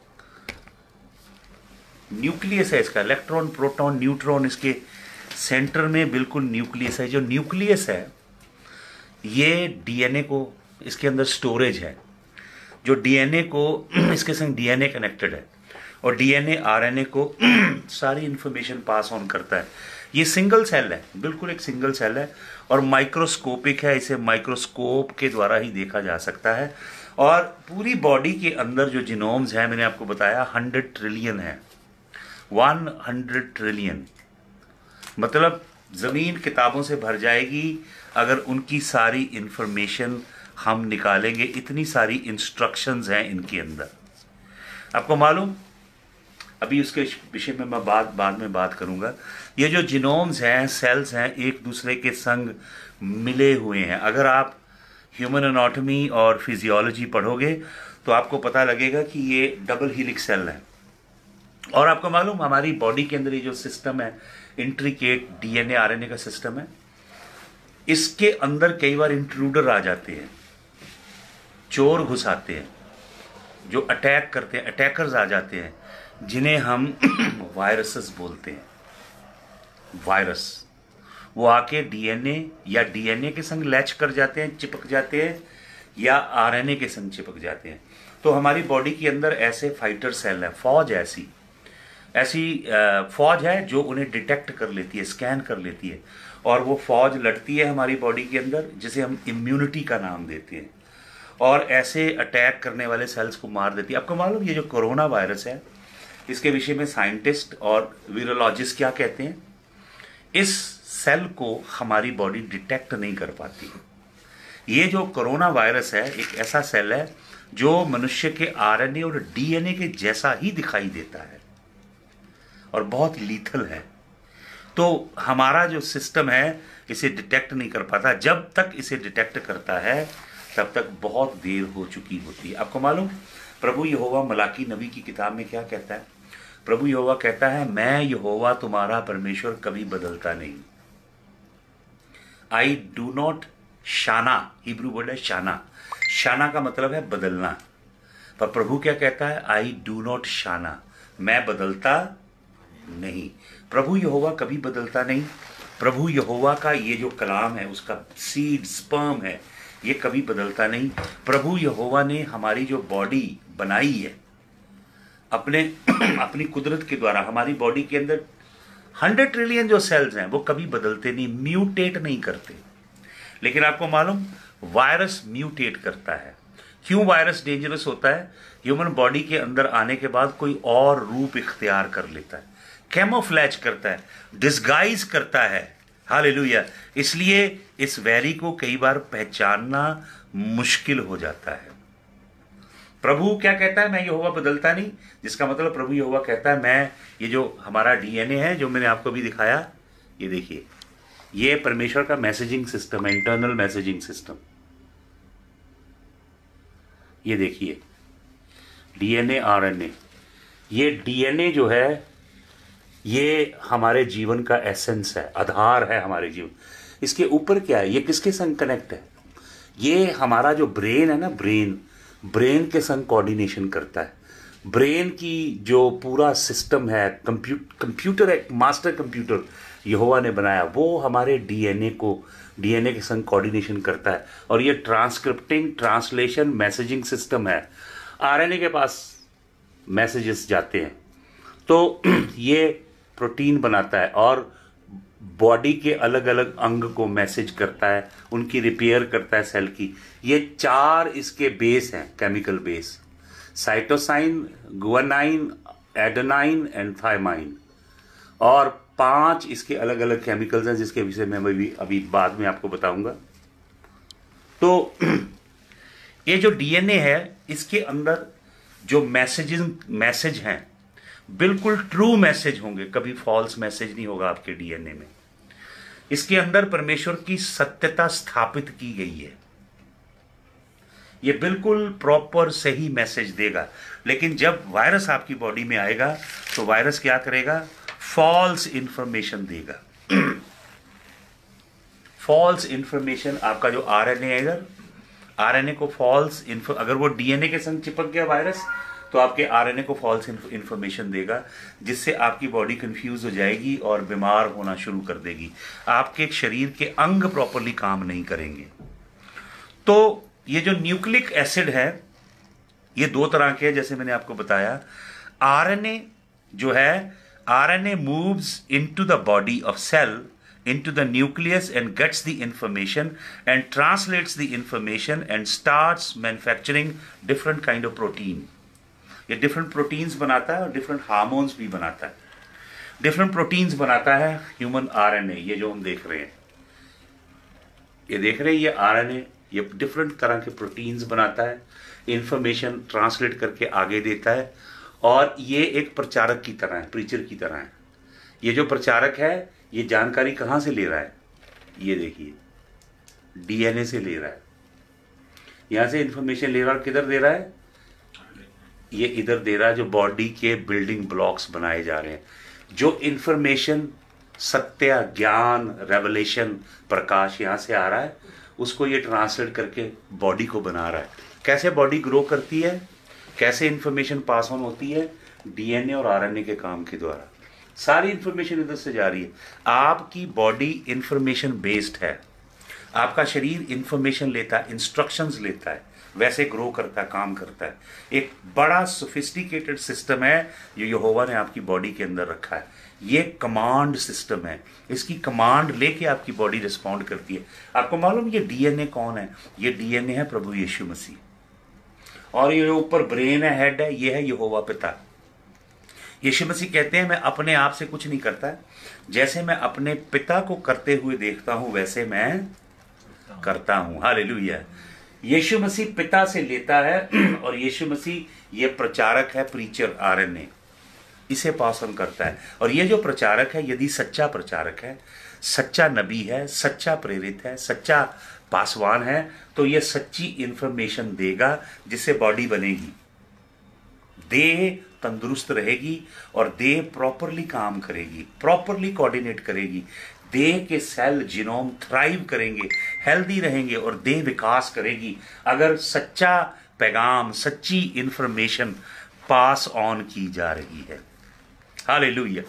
न्यूक्लियस है इसका, इलेक्ट्रॉन, प्रोटॉन, न्यूट्रॉन, इसके सेंटर में बिल्कुल न्यूक्लियस है। जो न्यूक्लियस है ये डीएनए को, इसके अंदर स्टोरेज है, जो डीएनए को इसके संग डीएनए कनेक्टेड है, और डीएनए आरएनए को सारी इंफॉर्मेशन पास ऑन करता है। ये सिंगल सेल है, बिल्कुल एक सिंगल सेल है, और माइक्रोस्कोपिक है। इसे माइक्रोस्कोप के द्वारा ही देखा जा सकता है। और पूरी बॉडी के अंदर जो जीनोम्स है, मैंने आपको बताया हंड्रेड ट्रिलियन है, वन हंड्रेड ट्रिलियन, मतलब जमीन किताबों से भर जाएगी अगर उनकी सारी इंफॉर्मेशन हम निकालेंगे। इतनी सारी इंस्ट्रक्शंस हैं इनके अंदर, आपको मालूम। अभी उसके विषय में मैं बात बाद में बात करूंगा। ये जो जीनोम्स हैं, सेल्स हैं, एक दूसरे के संग मिले हुए हैं। अगर आप ह्यूमन एनाटॉमी और फिजियोलॉजी पढ़ोगे तो आपको पता लगेगा कि ये डबल हीलिक्स सेल है। और आपको मालूम, हमारी बॉडी के अंदर ये जो सिस्टम है, इंट्रिकेट डीएनए आरएनए का सिस्टम है, इसके अंदर कई बार इंट्रूडर आ जाते हैं, चोर घुस आते हैं, जो अटैक करते हैं, अटैकर्स आ जाते हैं, जिन्हें हम वायरसेस बोलते हैं। वायरस वो आके डीएनए या डीएनए के संग लैच कर जाते हैं, चिपक जाते हैं, या आरएनए के संग चिपक जाते हैं। तो हमारी बॉडी के अंदर ऐसे फाइटर सेल है, फौज ऐसी ऐसी फौज है जो उन्हें डिटेक्ट कर लेती है, स्कैन कर लेती है, और वो फौज लड़ती है हमारी बॉडी के अंदर, जिसे हम इम्यूनिटी का नाम देते हैं, और ऐसे अटैक करने वाले सेल्स को मार देती है। आपको मालूम ये जो कोरोना वायरस है, इसके विषय में साइंटिस्ट और वीरोलॉजिस्ट क्या कहते हैं? इस सेल को हमारी बॉडी डिटेक्ट नहीं कर पाती। ये जो कोरोना वायरस है एक ऐसा सेल है जो मनुष्य के आरएनए और डीएनए के जैसा ही दिखाई देता है और बहुत लीथल है। तो हमारा जो सिस्टम है इसे डिटेक्ट नहीं कर पाता। जब तक इसे डिटेक्ट करता है तब तक बहुत देर हो चुकी होती है। आपको मालूम प्रभु यहोवा मलाकी नबी की किताब में क्या कहता है? प्रभु यहोवा कहता है, मैं यहोवा तुम्हारा परमेश्वर कभी बदलता नहीं। आई डू नॉट शाना, हिब्रू वर्ड है शाना। शाना का मतलब है बदलना, पर प्रभु क्या कहता है? आई डू नॉट शाना, मैं बदलता नहीं। प्रभु यहोवा कभी बदलता नहीं। प्रभु यहोवा का ये जो कलाम है, उसका सीड स्पर्म है, ये कभी बदलता नहीं। प्रभु यहोवा ने हमारी जो बॉडी बनाई है अपने अपनी कुदरत के द्वारा, हमारी बॉडी के अंदर हंड्रेड ट्रिलियन जो सेल्स हैं वो कभी बदलते नहीं, म्यूटेट नहीं करते। लेकिन आपको मालूम वायरस म्यूटेट करता है। क्यों वायरस डेंजरस होता है? ह्यूमन बॉडी के अंदर आने के बाद कोई और रूप इख्तियार कर लेता है, कैमोफ्लैज करता है, डिस्गाइज करता है। हालेलुया। इसलिए इस वैरी को कई बार पहचानना मुश्किल हो जाता है। प्रभु क्या कहता है? मैं यहोवा बदलता नहीं, जिसका मतलब प्रभु यहोवा कहता है मैं, ये जो हमारा डीएनए है जो मैंने आपको भी दिखाया, ये देखिए, ये परमेश्वर का मैसेजिंग सिस्टम है, इंटरनल मैसेजिंग सिस्टम। ये देखिए डीएनए आरएनए, ये डीएनए जो है ये हमारे जीवन का एसेंस है, आधार है हमारे जीवन। इसके ऊपर क्या है? ये किसके संग कनेक्ट है? ये हमारा जो ब्रेन है ना, ब्रेन ब्रेन के संग कोऑर्डिनेशन करता है। ब्रेन की जो पूरा सिस्टम है, कंप्यू कंप्यूटर एक मास्टर कंप्यूटर यहोवा ने बनाया, वो हमारे डीएनए को डीएनए के संग कोऑर्डिनेशन करता है। और ये ट्रांसक्रिप्टिंग ट्रांसलेशन मैसेजिंग सिस्टम है। आरएनए के पास मैसेजेस जाते हैं तो ये प्रोटीन बनाता है और बॉडी के अलग अलग अंग को मैसेज करता है, उनकी रिपेयर करता है सेल की। ये चार इसके बेस हैं, chemical base, cytosine, guanine, adenine and thymine, और पांच इसके अलग अलग केमिकल्स हैं जिसके विषय में मैं भी अभी बाद में आपको बताऊंगा। तो ये जो डीएनए है इसके अंदर जो मैसेजिंग मैसेज हैं बिल्कुल ट्रू मैसेज होंगे, कभी फॉल्स मैसेज नहीं होगा आपके डीएनए में। इसके अंदर परमेश्वर की सत्यता स्थापित की गई है, ये बिल्कुल प्रॉपर सही मैसेज देगा। लेकिन जब वायरस आपकी बॉडी में आएगा तो वायरस क्या करेगा? फॉल्स इंफॉर्मेशन देगा। फॉल्स इंफॉर्मेशन, आपका जो आरएनए है इधर, आरएनए को फॉल्स इन्फो, अगर वो डीएनए के संग चिपक गया वायरस तो आपके आरएनए को फॉल्स इंफॉर्मेशन देगा, जिससे आपकी बॉडी कंफ्यूज हो जाएगी और बीमार होना शुरू कर देगी। आपके शरीर के अंग प्रॉपरली काम नहीं करेंगे। तो ये जो न्यूक्लिक एसिड है ये दो तरह के हैं, जैसे मैंने आपको बताया। आरएनए जो है, RNA moves into the body of cell, into the nucleus and gets the information and translates the information and starts manufacturing different kind of protein. ये different proteins बनाता है और different hormones भी बनाता है। different proteins बनाता है human RNA, ये जो हम देख रहे हैं, ये देख रहे हैं ये आरएनए, ये different तरह के proteins बनाता है, information translate करके आगे देता है, और ये एक प्रचारक की तरह है, preacher की तरह है। ये जो प्रचारक है ये जानकारी कहाँ से ले रहा है? ये देखिए डीएनए से ले रहा है, यहाँ से इंफॉर्मेशन ले रहा है। किधर दे रहा है? ये इधर दे रहा है, जो बॉडी के बिल्डिंग ब्लॉक्स बनाए जा रहे हैं। जो इंफॉर्मेशन, सत्य, ज्ञान, रेवलेशन, प्रकाश यहाँ से आ रहा है, उसको ये ट्रांसलेट करके बॉडी को बना रहा है। कैसे बॉडी ग्रो करती है, कैसे इंफॉर्मेशन पास ऑन होती है? डीएनए और आरएनए के काम के द्वारा सारी इंफॉर्मेशन इधर से जा रही है। आपकी बॉडी इंफॉर्मेशन बेस्ड है, आपका शरीर इंफॉर्मेशन लेता है, इंस्ट्रक्शंस लेता है, वैसे ग्रो करता है, काम करता है। एक बड़ा सोफिस्टिकेटेड सिस्टम है जो यहोवा ने आपकी बॉडी के अंदर रखा है। ये कमांड सिस्टम है, इसकी कमांड लेके आपकी बॉडी रिस्पॉन्ड करती है। आपको मालूम ये डीएनए कौन है? ये डीएनए है प्रभु यीशु मसीह। और ये ऊपर ब्रेन है, हेड है, ये है यहोवा पिता। यीशु मसीह कहते हैं मैं अपने आप से कुछ नहीं करता, जैसे मैं अपने पिता को करते हुए देखता हूं वैसे मैं करता हूं। हालेलुया। यीशु मसीह पिता से लेता है और यीशु मसीह ये प्रचारक है, प्रीचर, आरएनए, इसे पास ऑन करता है। और ये जो प्रचारक है, यदि सच्चा प्रचारक है, सच्चा नबी है, सच्चा प्रेरित है, सच्चा पासवान है, तो ये सच्ची इंफॉर्मेशन देगा जिससे बॉडी बनेगी, देह तंदुरुस्त रहेगी और देह प्रॉपरली काम करेगी, प्रॉपरली कोऑर्डिनेट करेगी। देह के सेल जीनोम थ्राइव करेंगे, हेल्दी रहेंगे और देह विकास करेगी अगर सच्चा पैगाम, सच्ची इंफॉर्मेशन पास ऑन की जा रही है। हालेलुया।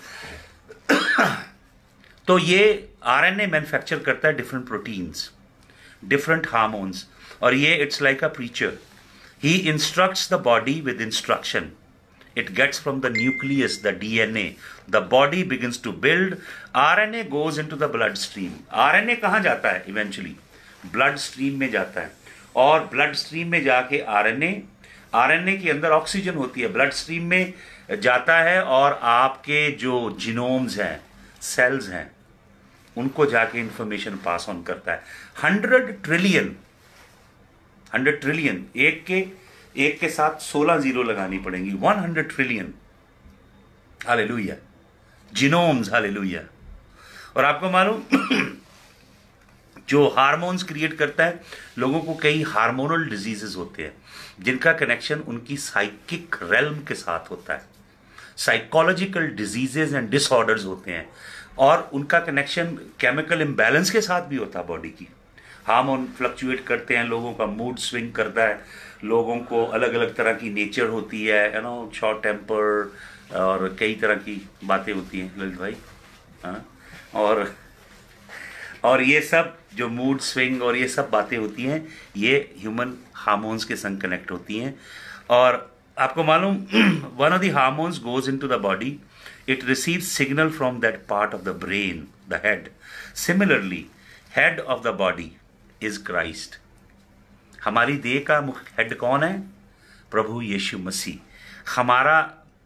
तो ये आरएनए मैन्युफैक्चर करता है डिफरेंट प्रोटीन्स, डिफरेंट हार्मोन्स, और ये it's like a preacher. He instructs the body with instruction. It gets from the nucleus, the D N A. The body begins to build. R N A goes into the blood stream. R N A कहाँ जाता है? Eventually, blood stream में जाता है, और blood stream में जाके R N A, R N A के अंदर ऑक्सीजन होती है, blood stream में जाता है और आपके जो जीनोम्स हैं, सेल्स हैं, उनको जाके इंफॉर्मेशन पास ऑन करता है। हंड्रेड ट्रिलियन हंड्रेड ट्रिलियन एक के एक के साथ सोलह जीरो लगानी पड़ेंगी, one hundred trillion. Hallelujah. Genomes, hallelujah. और आपको मालूम जो हार्मोन्स क्रिएट करता है, लोगों को कई हार्मोनल डिजीजेस होते हैं जिनका कनेक्शन उनकी साइकिक रेल्म के साथ होता है। साइकोलॉजिकल डिजीजेस एंड डिसऑर्डर्स होते हैं, और उनका कनेक्शन केमिकल इम्बैलेंस के साथ भी होता है। बॉडी की हार्मोन फ्लक्चुएट करते हैं, लोगों का मूड स्विंग करता है, लोगों को अलग अलग तरह की नेचर होती है, यू नो, शॉर्ट टेम्पर और कई तरह की बातें होती हैं ललित भाई। हाँ, और और ये सब जो मूड स्विंग और ये सब बातें होती हैं, ये ह्यूमन हार्मोन्स के संग कनेक्ट होती हैं। और आपको मालूम one of the hormones goes into the body, it receives signal from that part of the brain, the head. Similarly head of the body is Christ. हमारी देह का मुख्य हेड कौन है? प्रभु यीशु मसीह। हमारा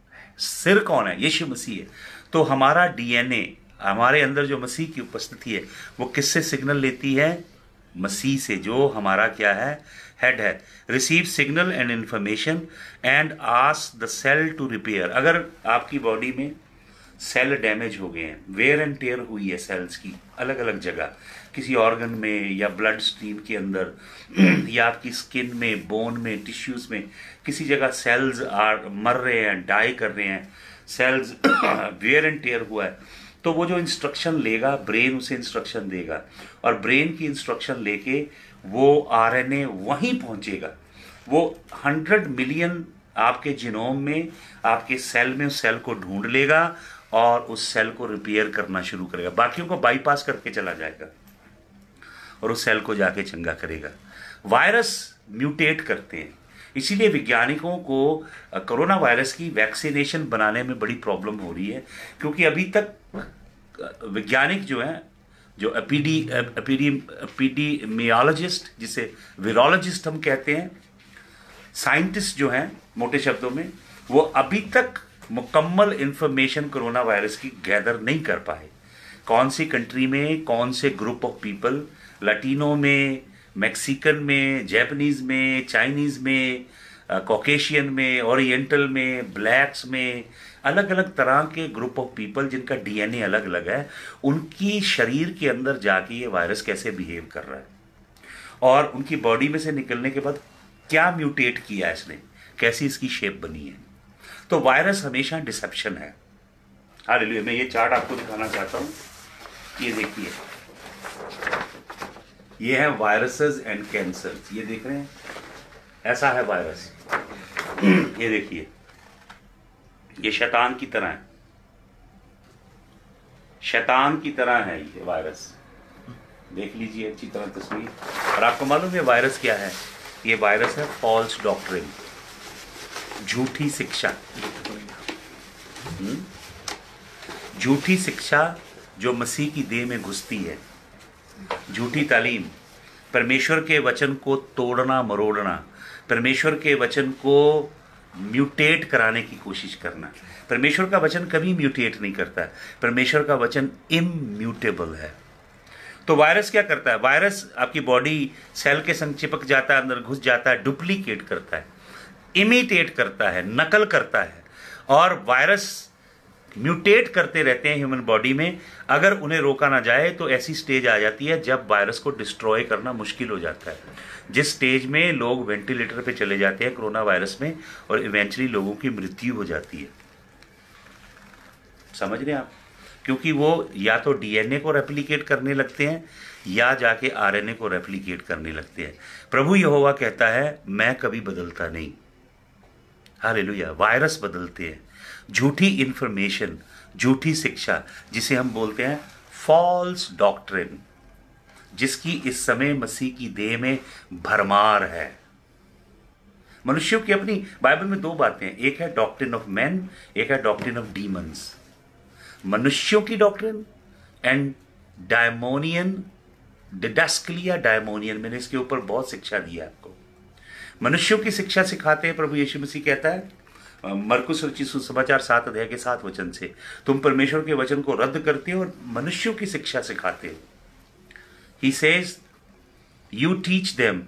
सिर कौन है? यीशु मसीह है। तो हमारा डीएनए, हमारे अंदर जो मसीह की उपस्थिति है, वो किससे सिग्नल लेती है? मसीह से, जो हमारा क्या है? हेड है। Receive signal and information and ask the cell to repair. अगर आपकी बॉडी में सेल डैमेज हो गए हैं, वेयर एंड टेयर हुई है सेल्स की अलग अलग जगह, किसी ऑर्गन में या ब्लड स्ट्रीम के अंदर या आपकी स्किन में, बोन में, टिश्यूज में, किसी जगह सेल्स आर मर रहे हैं, डाई कर रहे हैं, सेल्स वेयर एंड टेयर हुआ है, तो वो जो इंस्ट्रक्शन लेगा, ब्रेन उसे इंस्ट्रक्शन देगा, और ब्रेन की इंस्ट्रक्शन लेके वो आरएनए वहीं पहुंचेगा। वो हंड्रेड मिलियन आपके जीनोम में, आपके सेल में उस सेल को ढूंढ लेगा और उस सेल को रिपेयर करना शुरू करेगा, बाकियों को बाईपास करके चला जाएगा और उस सेल को जाके चंगा करेगा। वायरस म्यूटेट करते हैं, इसीलिए वैज्ञानिकों को कोरोना वायरस की वैक्सीनेशन बनाने में बड़ी प्रॉब्लम हो रही है, क्योंकि अभी तक वैज्ञानिक जो हैं, जो एपीडी एपीडी एपिडेमियोलॉजिस्ट, जिसे वीरोलॉजिस्ट हम कहते हैं, साइंटिस्ट जो हैं मोटे शब्दों में, वो अभी तक मुकम्मल इंफॉर्मेशन कोरोना वायरस की गैदर नहीं कर पाए। कौन सी कंट्री में, कौन से ग्रुप ऑफ पीपल, लैटिनो में, मैक्सिकन में, जैपनीज में, चाइनीज में, कॉकेशियन में, ओरिएंटल में, ब्लैक्स में, अलग अलग तरह के ग्रुप ऑफ पीपल जिनका डीएनए अलग अलग है, उनकी शरीर के अंदर जाके ये वायरस कैसे बिहेव कर रहा है, और उनकी बॉडी में से निकलने के बाद क्या म्यूटेट किया इसने, कैसी इसकी शेप बनी है। तो वायरस हमेशा डिसेप्शन है। हालेलुया। मैं ये चार्ट आपको दिखाना चाहता हूँ, ये देखिए, ये है वायरसेस एंड कैंसर। ये देख रहे हैं, ऐसा है वायरस। ये देखिए, ये शैतान की तरह है, शैतान की तरह है ये वायरस। देख लीजिए अच्छी तरह तस्वीर। और आपको मालूम है वायरस क्या है? ये वायरस है फॉल्स डॉक्ट्रिन, झूठी शिक्षा। हम्म? झूठी शिक्षा जो मसीह की देह में घुसती है, झूठी तालीम, परमेश्वर के वचन को तोड़ना मरोड़ना, परमेश्वर के वचन को म्यूटेट कराने की कोशिश करना। परमेश्वर का वचन कभी म्यूटेट नहीं करता, परमेश्वर का वचन इम्यूटेबल है। तो वायरस क्या करता है? वायरस आपकी बॉडी सेल के संग चिपक जाता है, अंदर घुस जाता है, डुप्लीकेट करता है, इमिटेट करता है, नकल करता है, और वायरस म्यूटेट करते रहते हैं ह्यूमन बॉडी में। अगर उन्हें रोका ना जाए तो ऐसी स्टेज आ जाती है जब वायरस को डिस्ट्रॉय करना मुश्किल हो जाता है, जिस स्टेज में लोग वेंटिलेटर पे चले जाते हैं कोरोना वायरस में, और इवेंचुअली लोगों की मृत्यु हो जाती है। समझ रहे हैं आप? क्योंकि वो या तो डीएनए को रेप्लिकेट करने लगते हैं या जाके आरएनए को रेप्लिकेट करने लगते हैं। प्रभु यहोवा कहता है मैं कभी बदलता नहीं। हालेलुया। वायरस बदलते हैं, झूठी इंफॉर्मेशन, झूठी शिक्षा, जिसे हम बोलते हैं फॉल्स डॉक्ट्रिन, जिसकी इस समय मसीह की देह में भरमार है। मनुष्यों की अपनी बाइबल में दो बातें हैं, एक है डॉक्ट्रिन ऑफ मैन, एक है डॉक्ट्रिन ऑफ डीमंस। मनुष्यों की डॉक्ट्रिन एंड डायमोनियन, डिडास्कलिया डायमोनियन, मैंने इसके ऊपर बहुत शिक्षा दी है आपको। मनुष्यों की शिक्षा सिखाते हैं, प्रभु यीशु मसीह कहता है मरकुस रचित सुसमाचार सात अध्याय के सात वचन से, तुम परमेश्वर के वचन को रद्द करते हो और मनुष्यों की शिक्षा सिखाते हो। He says, you teach them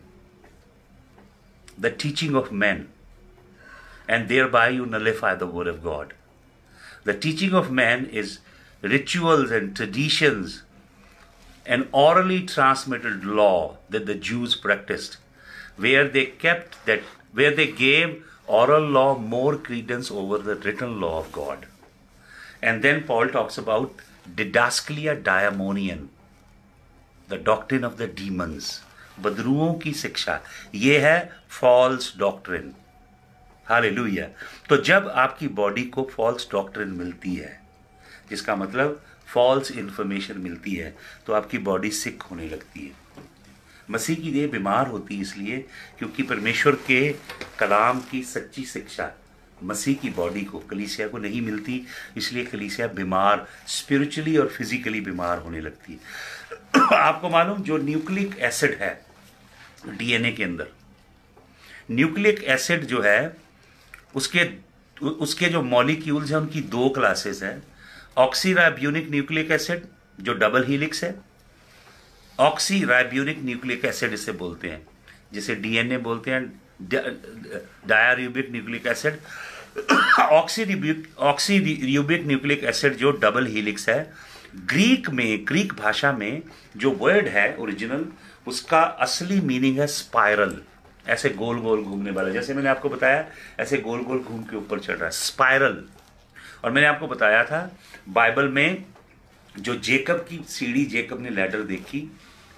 the teaching of men, and thereby you nullify the word of God. The teaching of man is rituals and traditions, an orally transmitted law that the Jews practiced, where they kept that, where they gave oral law more credence over the written law of God. And then Paul talks about didascalia daimonian, the doctrine of the demons, बदरुओं की शिक्षा। ये है false doctrine. Hallelujah. तो जब आपकी body को false doctrine मिलती है, जिसका मतलब फॉल्स इंफॉर्मेशन मिलती है, तो आपकी बॉडी सिक होने लगती है। मसीह की देह बीमार होती है इसलिए क्योंकि परमेश्वर के कलाम की सच्ची शिक्षा मसीह की बॉडी को, कलीसिया को नहीं मिलती, इसलिए कलीसिया बीमार, स्पिरिचुअली और फिजिकली बीमार होने लगती है। आपको मालूम, जो न्यूक्लिक एसिड है डीएनए के अंदर, न्यूक्लिक एसिड जो है उसके उसके जो मॉलिक्यूल्स हैं उनकी दो क्लासेस हैं। ऑक्सीराइब्यूनिक न्यूक्लिक एसिड जो डबल हीलिक्स है, ऑक्सीराइब्यूनिक न्यूक्लिक एसिड इसे बोलते हैं, जिसे डीएनए बोलते हैं diribonic nucleic acid. Oxyribonic oxyribonic nucleic acid जो डबल हीलिक्स है, ग्रीक में, ग्रीक भाषा में जो वर्ड है ओरिजिनल, उसका असली मीनिंग है स्पाइरल, ऐसे गोल गोल घूमने वाला। जैसे मैंने आपको बताया ऐसे गोल गोल घूम के ऊपर चढ़ रहा है, स्पाइरल। और मैंने आपको बताया था बाइबल में जो जेकब की सीढ़ी, जेकब ने लैडर देखी,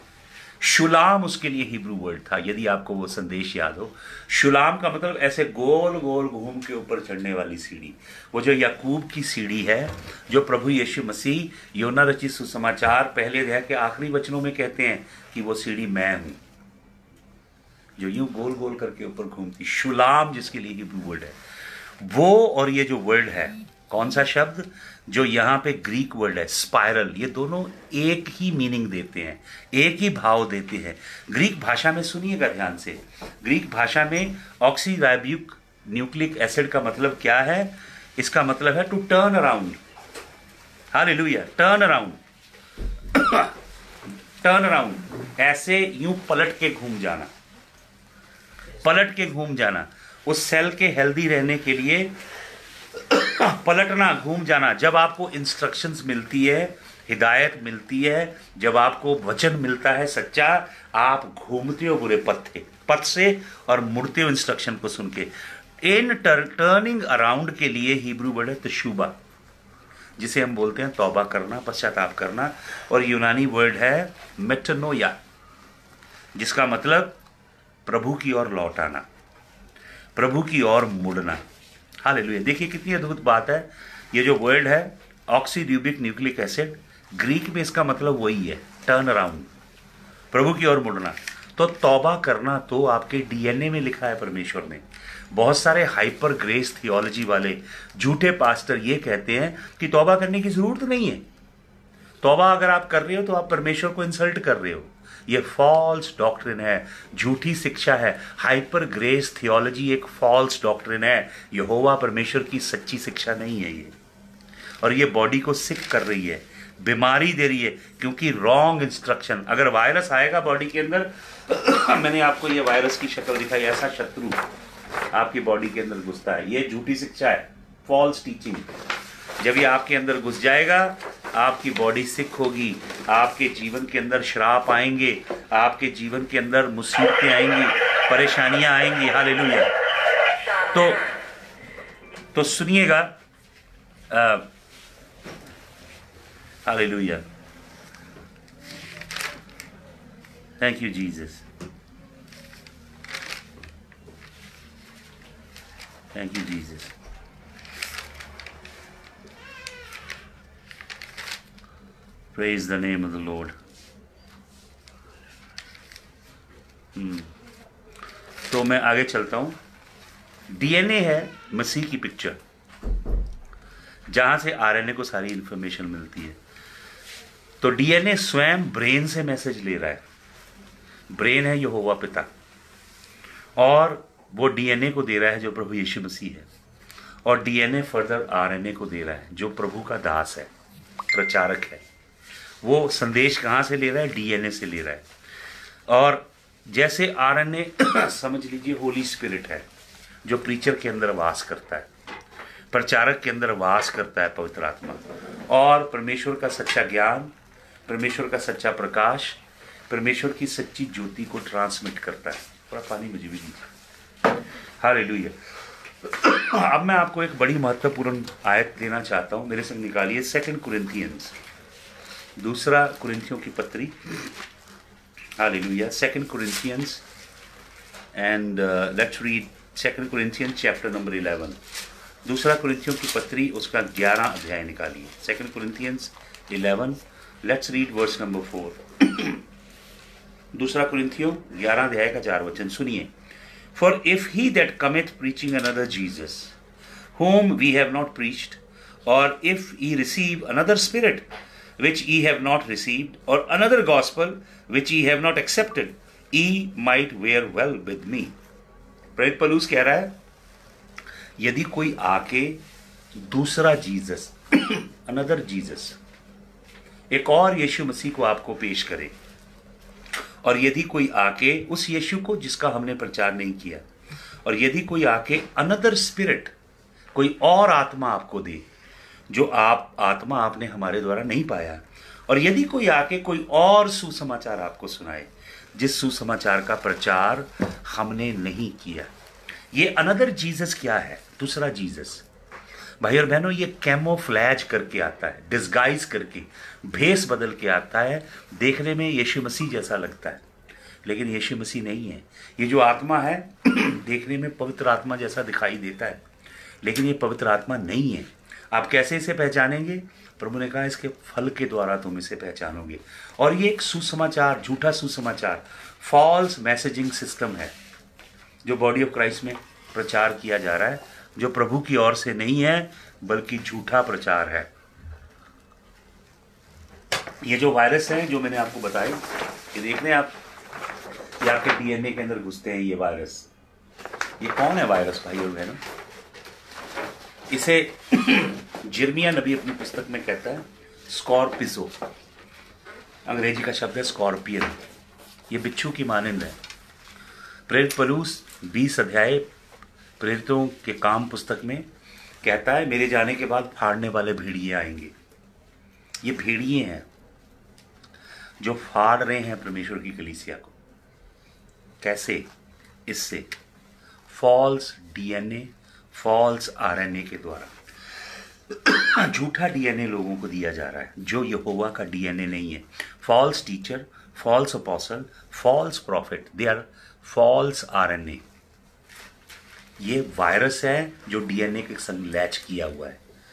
शुलाम उसके लिए हिब्रू वर्ड था, यदि आपको वो संदेश याद हो। शुलाम का मतलब ऐसे गोल गोल घूम के ऊपर चढ़ने वाली सीढ़ी। वो जो याकूब की सीढ़ी है, जो प्रभु यीशु मसीह योना रचित सुसमाचार पहले अध्याय के आखिरी वचनों में कहते हैं कि वो सीढ़ी मैं हूं, जो यूं गोल गोल करके ऊपर घूमती, शुलाम जिसके लिए हिब्रू वर्ड है वो। और ये जो वर्ड है, कौन सा शब्द, जो यहाँ पे ग्रीक वर्ड है स्पाइरल, ये दोनों एक ही मीनिंग देते हैं, एक ही भाव देते हैं। ग्रीक भाषा में सुनिएगा ध्यान से, ग्रीक भाषा में ऑक्सीराइब्यूक न्यूक्लिक एसिड का मतलब क्या है? इसका मतलब है to turn around. Hallelujah. Turn around, turn around, ऐसे यूं पलट के घूम जाना, पलट के घूम जाना। उस सेल के हेल्दी रहने के लिए पलटना, घूम जाना। जब आपको इंस्ट्रक्शंस मिलती है, हिदायत मिलती है, जब आपको वचन मिलता है सच्चा, आप घूमते हो बुरे पथ पथ से और मुड़ते हो इंस्ट्रक्शन को सुन के। इन टर्निंग अराउंड के लिए हिब्रू वर्ड है तशुबा, जिसे हम बोलते हैं तौबा करना, पश्चाताप करना। और यूनानी वर्ड है मेटनोया, जिसका मतलब प्रभु की ओर लौट आना, प्रभु की ओर मुड़ना। हालेलुया। देखिए कितनी अद्भुत बात है। ये जो वर्ड है ऑक्सीड्यूबिक न्यूक्लिक एसिड, ग्रीक में इसका मतलब वही है, टर्न अराउंड, प्रभु की ओर मुड़ना। तो तौबा करना तो आपके डीएनए में लिखा है परमेश्वर ने। बहुत सारे हाइपर ग्रेस थियोलॉजी वाले झूठे पास्टर ये कहते हैं कि तौबा करने की जरूरत नहीं है। तौबा अगर आप कर रहे हो तो आप परमेश्वर को इंसल्ट कर रहे हो। ये फॉल्स डॉक्ट्रिन है, झूठी शिक्षा है। हाइपर ग्रेस थियोलॉजी एक फॉल्स डॉक्ट्रिन है। यहोवा परमेश्वर की सच्ची शिक्षा नहीं है ये। और ये बॉडी को सिक कर रही है, बीमारी दे रही है, क्योंकि रॉन्ग इंस्ट्रक्शन। अगर वायरस आएगा बॉडी के अंदर मैंने आपको ये वायरस की शक्ल दिखाई, ऐसा शत्रु आपकी बॉडी के अंदर घुसता है। ये झूठी शिक्षा है, फॉल्स टीचिंग। जब ये आपके अंदर घुस जाएगा आपकी बॉडी सिक होगी, आपके जीवन के अंदर श्राप आएंगे, आपके जीवन के अंदर मुसीबतें आएंगी, परेशानियां आएंगी। हालेलुया। तो तो सुनिएगा, hallelujah. Thank you Jesus, thank you Jesus. Praise the name of the Lord. hmm. तो मैं आगे चलता हूं। डीएनए है मसीह की पिक्चर, जहां से आरएनए को सारी इंफॉर्मेशन मिलती है। तो डीएनए स्वयं ब्रेन से मैसेज ले रहा है। ब्रेन है यहोवा पिता, और वो डीएनए को दे रहा है जो प्रभु यीशु मसीह है, और डीएनए फर्दर आरएनए को दे रहा है जो प्रभु का दास है, प्रचारक है। वो संदेश कहाँ से ले रहा है? डीएनए से ले रहा है। और जैसे आरएनए समझ लीजिए होली स्पिरिट है जो प्रीचर के अंदर वास करता है, प्रचारक के अंदर वास करता है पवित्र आत्मा, और परमेश्वर का सच्चा ज्ञान, परमेश्वर का सच्चा प्रकाश, परमेश्वर की सच्ची ज्योति को ट्रांसमिट करता है। थोड़ा पानी मुझे भी दीजिए। हालेलुया। अब मैं आपको एक बड़ी महत्वपूर्ण आयत देना चाहता हूं, मेरे संग निकालिए सेकंड कुरिन्थियंस, दूसरा कुरिन्थियों की पत्री। Hallelujah. Second Corinthians and let's read second Corinthians chapter number eleven. दूसरा कुरिन्थियों की पत्री उसका ग्यारह अध्याय निकालिए। Second Corinthians eleven, let's read verse number four. दूसरा कुरिन्थियों ग्यारह अध्याय का चार वचन सुनिए। For if he that cometh preaching another Jesus whom we have not preached, or if ye receive another spirit which ye have not received, or another gospel which ye have not accepted, ye might wear well with me. प्रेरित पौलुस कह रहा है, यदि कोई आके दूसरा Jesus another Jesus, एक और यीशु मसीह को आपको पेश करे, और यदि कोई आके उस यीशु को जिसका हमने प्रचार नहीं किया, और यदि कोई आके अनदर स्पिरिट, कोई और आत्मा आपको दे जो आप आत्मा आपने हमारे द्वारा नहीं पाया, और यदि कोई आके कोई और सुसमाचार आपको सुनाए जिस सुसमाचार का प्रचार हमने नहीं किया। ये अनदर जीसस क्या है? दूसरा जीसस। भाई और बहनों, ये कैमोफ्लैज करके आता है, डिस्गाइज करके, भेस बदल के आता है। देखने में यीशु मसीह जैसा लगता है, लेकिन यीशु मसीह नहीं है। ये जो आत्मा है देखने में पवित्र आत्मा जैसा दिखाई देता है, लेकिन ये पवित्र आत्मा नहीं है। आप कैसे इसे पहचानेंगे? प्रभु ने कहा इसके फल के द्वारा तुम इसे पहचानोगे। और ये एक सुसमाचार, झूठा सुसमाचार, फॉल्स मैसेजिंग सिस्टम है जो बॉडी ऑफ क्राइस्ट में प्रचार किया जा रहा है, जो प्रभु की ओर से नहीं है बल्कि झूठा प्रचार है। ये जो वायरस है जो मैंने आपको बताए, ये देख रहे हैं आप, ये आपके डीएनए के अंदर घुसते हैं ये वायरस। ये कौन है वायरस भाई और बहनों? इसे जिर्मिया नबी अपनी पुस्तक में कहता है स्कॉर्पिसो, अंग्रेजी का शब्द है स्कॉर्पियन। ये बिच्छू की मानंद है। प्रेरित पौलुस बीस अध्याय प्रेरितों के काम पुस्तक में कहता है, मेरे जाने के बाद फाड़ने वाले भेड़िए आएंगे। ये भेड़िए हैं जो फाड़ रहे हैं परमेश्वर की कलीसिया को। कैसे? इससे फॉल्स डीएनए, फॉल्स आरएनए के द्वारा झूठा डीएनए लोगों को दिया जा रहा है जो यहोवा का डीएनए नहीं है। False teacher, false apostle, false prophet, they are false RNA. ये वायरस है जो डीएनए के संग लैच किया हुआ है,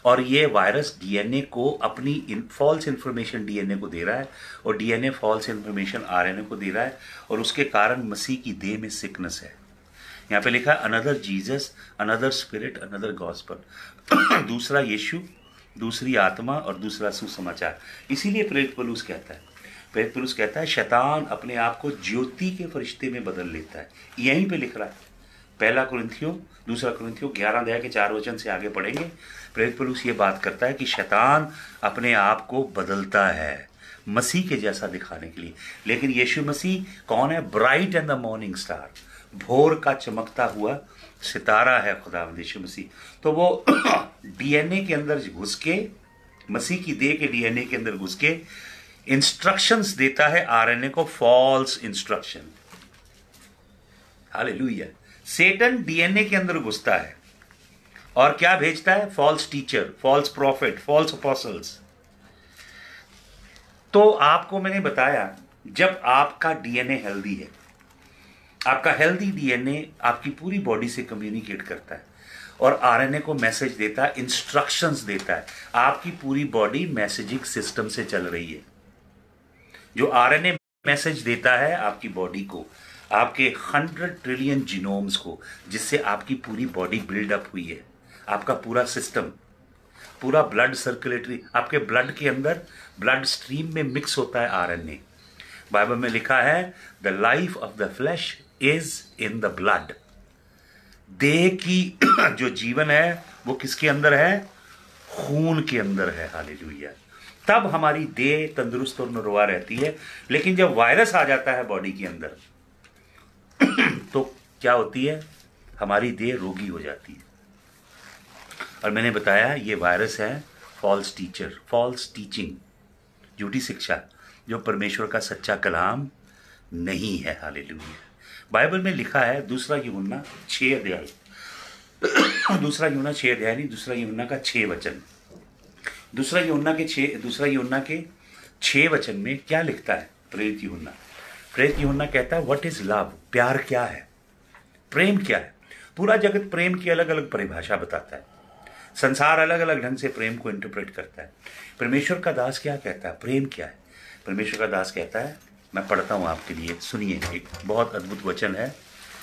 और ये वायरस डीएनए को अपनी फॉल्स इंफॉर्मेशन डीएनए को दे रहा है और डीएनए फॉल्स इंफॉर्मेशन आरएनए को दे रहा है और उसके कारण मसीह की देह में सिकनेस है। यहाँ पे लिखा है another Jesus, another spirit, another gospel, दूसरा यीशु, दूसरी आत्मा और दूसरा सुसमाचार। इसीलिए प्रेरित पौलुस कहता है प्रेरित पौलुस कहता है शैतान अपने आप को ज्योति के फरिश्ते में बदल लेता है। यहीं पे लिख रहा है पहला कुरिन्थियों दूसरा कुरिन्थियों ग्यारह अध्याय के चार वचन से आगे पढ़ेंगे। प्रेरित पौलुस ये बात करता है कि शैतान अपने आप को बदलता है मसीह के जैसा दिखाने के लिए, लेकिन यीशु मसीह कौन है? Bright and the morning star, भोर का चमकता हुआ सितारा है खुदावंद यीशु मसीह। तो वो डीएनए के अंदर घुस के, मसीह की देह के डीएनए के अंदर घुस के इंस्ट्रक्शंस देता है आरएनए को, false instruction. Hallelujah. Satan DNA के अंदर घुसता है और क्या भेजता है? False teacher, false prophet, false apostles. तो आपको मैंने बताया जब आपका डीएनए हेल्दी है, आपका हेल्दी डीएनए आपकी पूरी बॉडी से कम्युनिकेट करता है और आरएनए को मैसेज देता है, इंस्ट्रक्शंस देता है। आपकी पूरी बॉडी मैसेजिंग सिस्टम से चल रही है। जो आरएनए मैसेज देता है आपकी बॉडी को, आपके हंड्रेड ट्रिलियन जीनोम्स को, जिससे आपकी पूरी बॉडी बिल्डअप हुई है, आपका पूरा सिस्टम, पूरा ब्लड सर्कुलेटरी, आपके ब्लड के अंदर ब्लड स्ट्रीम में मिक्स होता है आरएनए। बाइबल में लिखा है the life of the flesh is in the blood. देह की जो जीवन है वो किसके अंदर है? खून के अंदर है। हालेलुया। तब हमारी देह तंदुरुस्त और नरवा रहती है। लेकिन जब वायरस आ जाता है बॉडी के अंदर तो क्या होती है? हमारी देह रोगी हो जाती है। और मैंने बताया ये वायरस है फॉल्स टीचर, फॉल्स टीचिंग, झूठी शिक्षा, जो परमेश्वर का सच्चा कलाम नहीं है। हालेलुया। बाइबल में लिखा है दूसरा यूहन्ना छह अध्याय दूसरा यूहन्ना छह अध्याय नहीं, दूसरा यूहन्ना का छह वचन, दूसरा यूहन्ना के छह दूसरा यूहन्ना के छह वचन में क्या लिखता है? प्रेरित यूहन्ना प्रेरित यूहन्ना कहता है व्हाट इज लव, प्यार क्या है, प्रेम क्या है। पूरा जगत प्रेम की अलग अलग परिभाषा बताता है, संसार अलग अलग ढंग से प्रेम को इंटरप्रेट करता है। परमेश्वर का दास क्या कहता है? प्रेम क्या है? परमेश्वर का दास कहता है, मैं पढ़ता हूं आपके लिए, सुनिए, एक बहुत अद्भुत वचन है,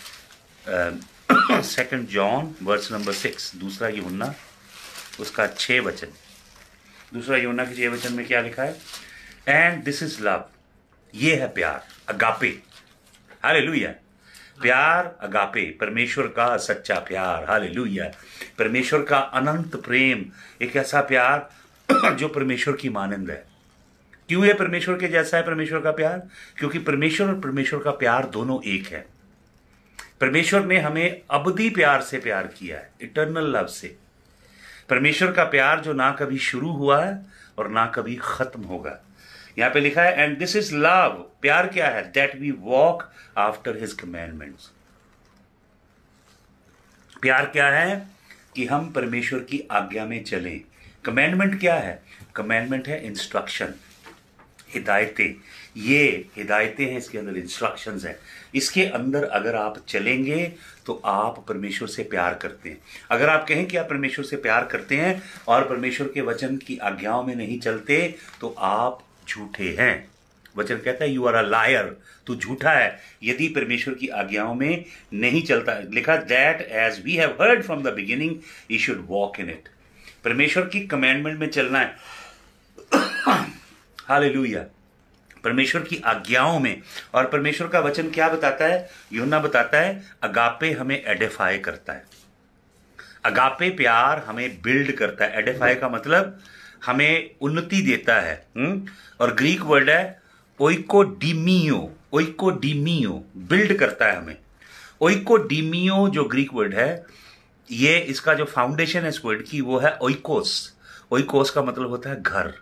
second John verse number six, दूसरा यूहन्ना उसका छह वचन। दूसरा यूहन्ना के छह वचन में क्या लिखा है? एंड दिस इज लव, ये है प्यार, अगापे। हालेलुया। प्यार अगापे, परमेश्वर का सच्चा प्यार। हालेलुया। परमेश्वर का अनंत प्रेम, एक ऐसा प्यार जो परमेश्वर की मानंद है। क्यों ये परमेश्वर के जैसा है परमेश्वर का प्यार? क्योंकि परमेश्वर और परमेश्वर का प्यार दोनों एक है। परमेश्वर ने हमें अबदी प्यार से प्यार किया है, इटर्नल लव से। परमेश्वर का प्यार जो ना कभी शुरू हुआ है और ना कभी खत्म होगा। यहां पे लिखा है एंड दिस इज लव, प्यार क्या है? That we walk after his commandments. प्यार क्या है? कि हम परमेश्वर की आज्ञा में चलें। कमांडमेंट क्या है? कमांडमेंट है इंस्ट्रक्शन, हिदायतें। ये हिदायतें हैं, इसके अंदर इंस्ट्रक्शंस हैं। इसके अंदर अगर आप चलेंगे तो आप परमेश्वर से प्यार करते हैं। अगर आप कहें कि आप परमेश्वर से प्यार करते हैं और परमेश्वर के वचन की आज्ञाओं में नहीं चलते तो आप झूठे हैं। वचन कहता है यू आर अ लायर, तू झूठा है यदि परमेश्वर की आज्ञाओं में नहीं चलता। लिखा that as we have heard from the beginning you should walk in it. परमेश्वर की कमांडमेंट में चलना है। हालेलुया। परमेश्वर की आज्ञाओं में। और परमेश्वर का वचन क्या बताता है? यूहन्ना बताता है अगापे हमें एडिफाई करता है। अगापे प्यार हमें बिल्ड करता है। एडिफाई का मतलब हमें उन्नति देता है। हुँ? और ग्रीक वर्ड है ओइकोडीमियो। ओइकोडीमियो बिल्ड करता है हमें। ओइकोडीमियो जो ग्रीक वर्ड है, ये इसका जो फाउंडेशन है इस वर्ड की वो है ओइकोस। ओइकोस का मतलब होता है घर।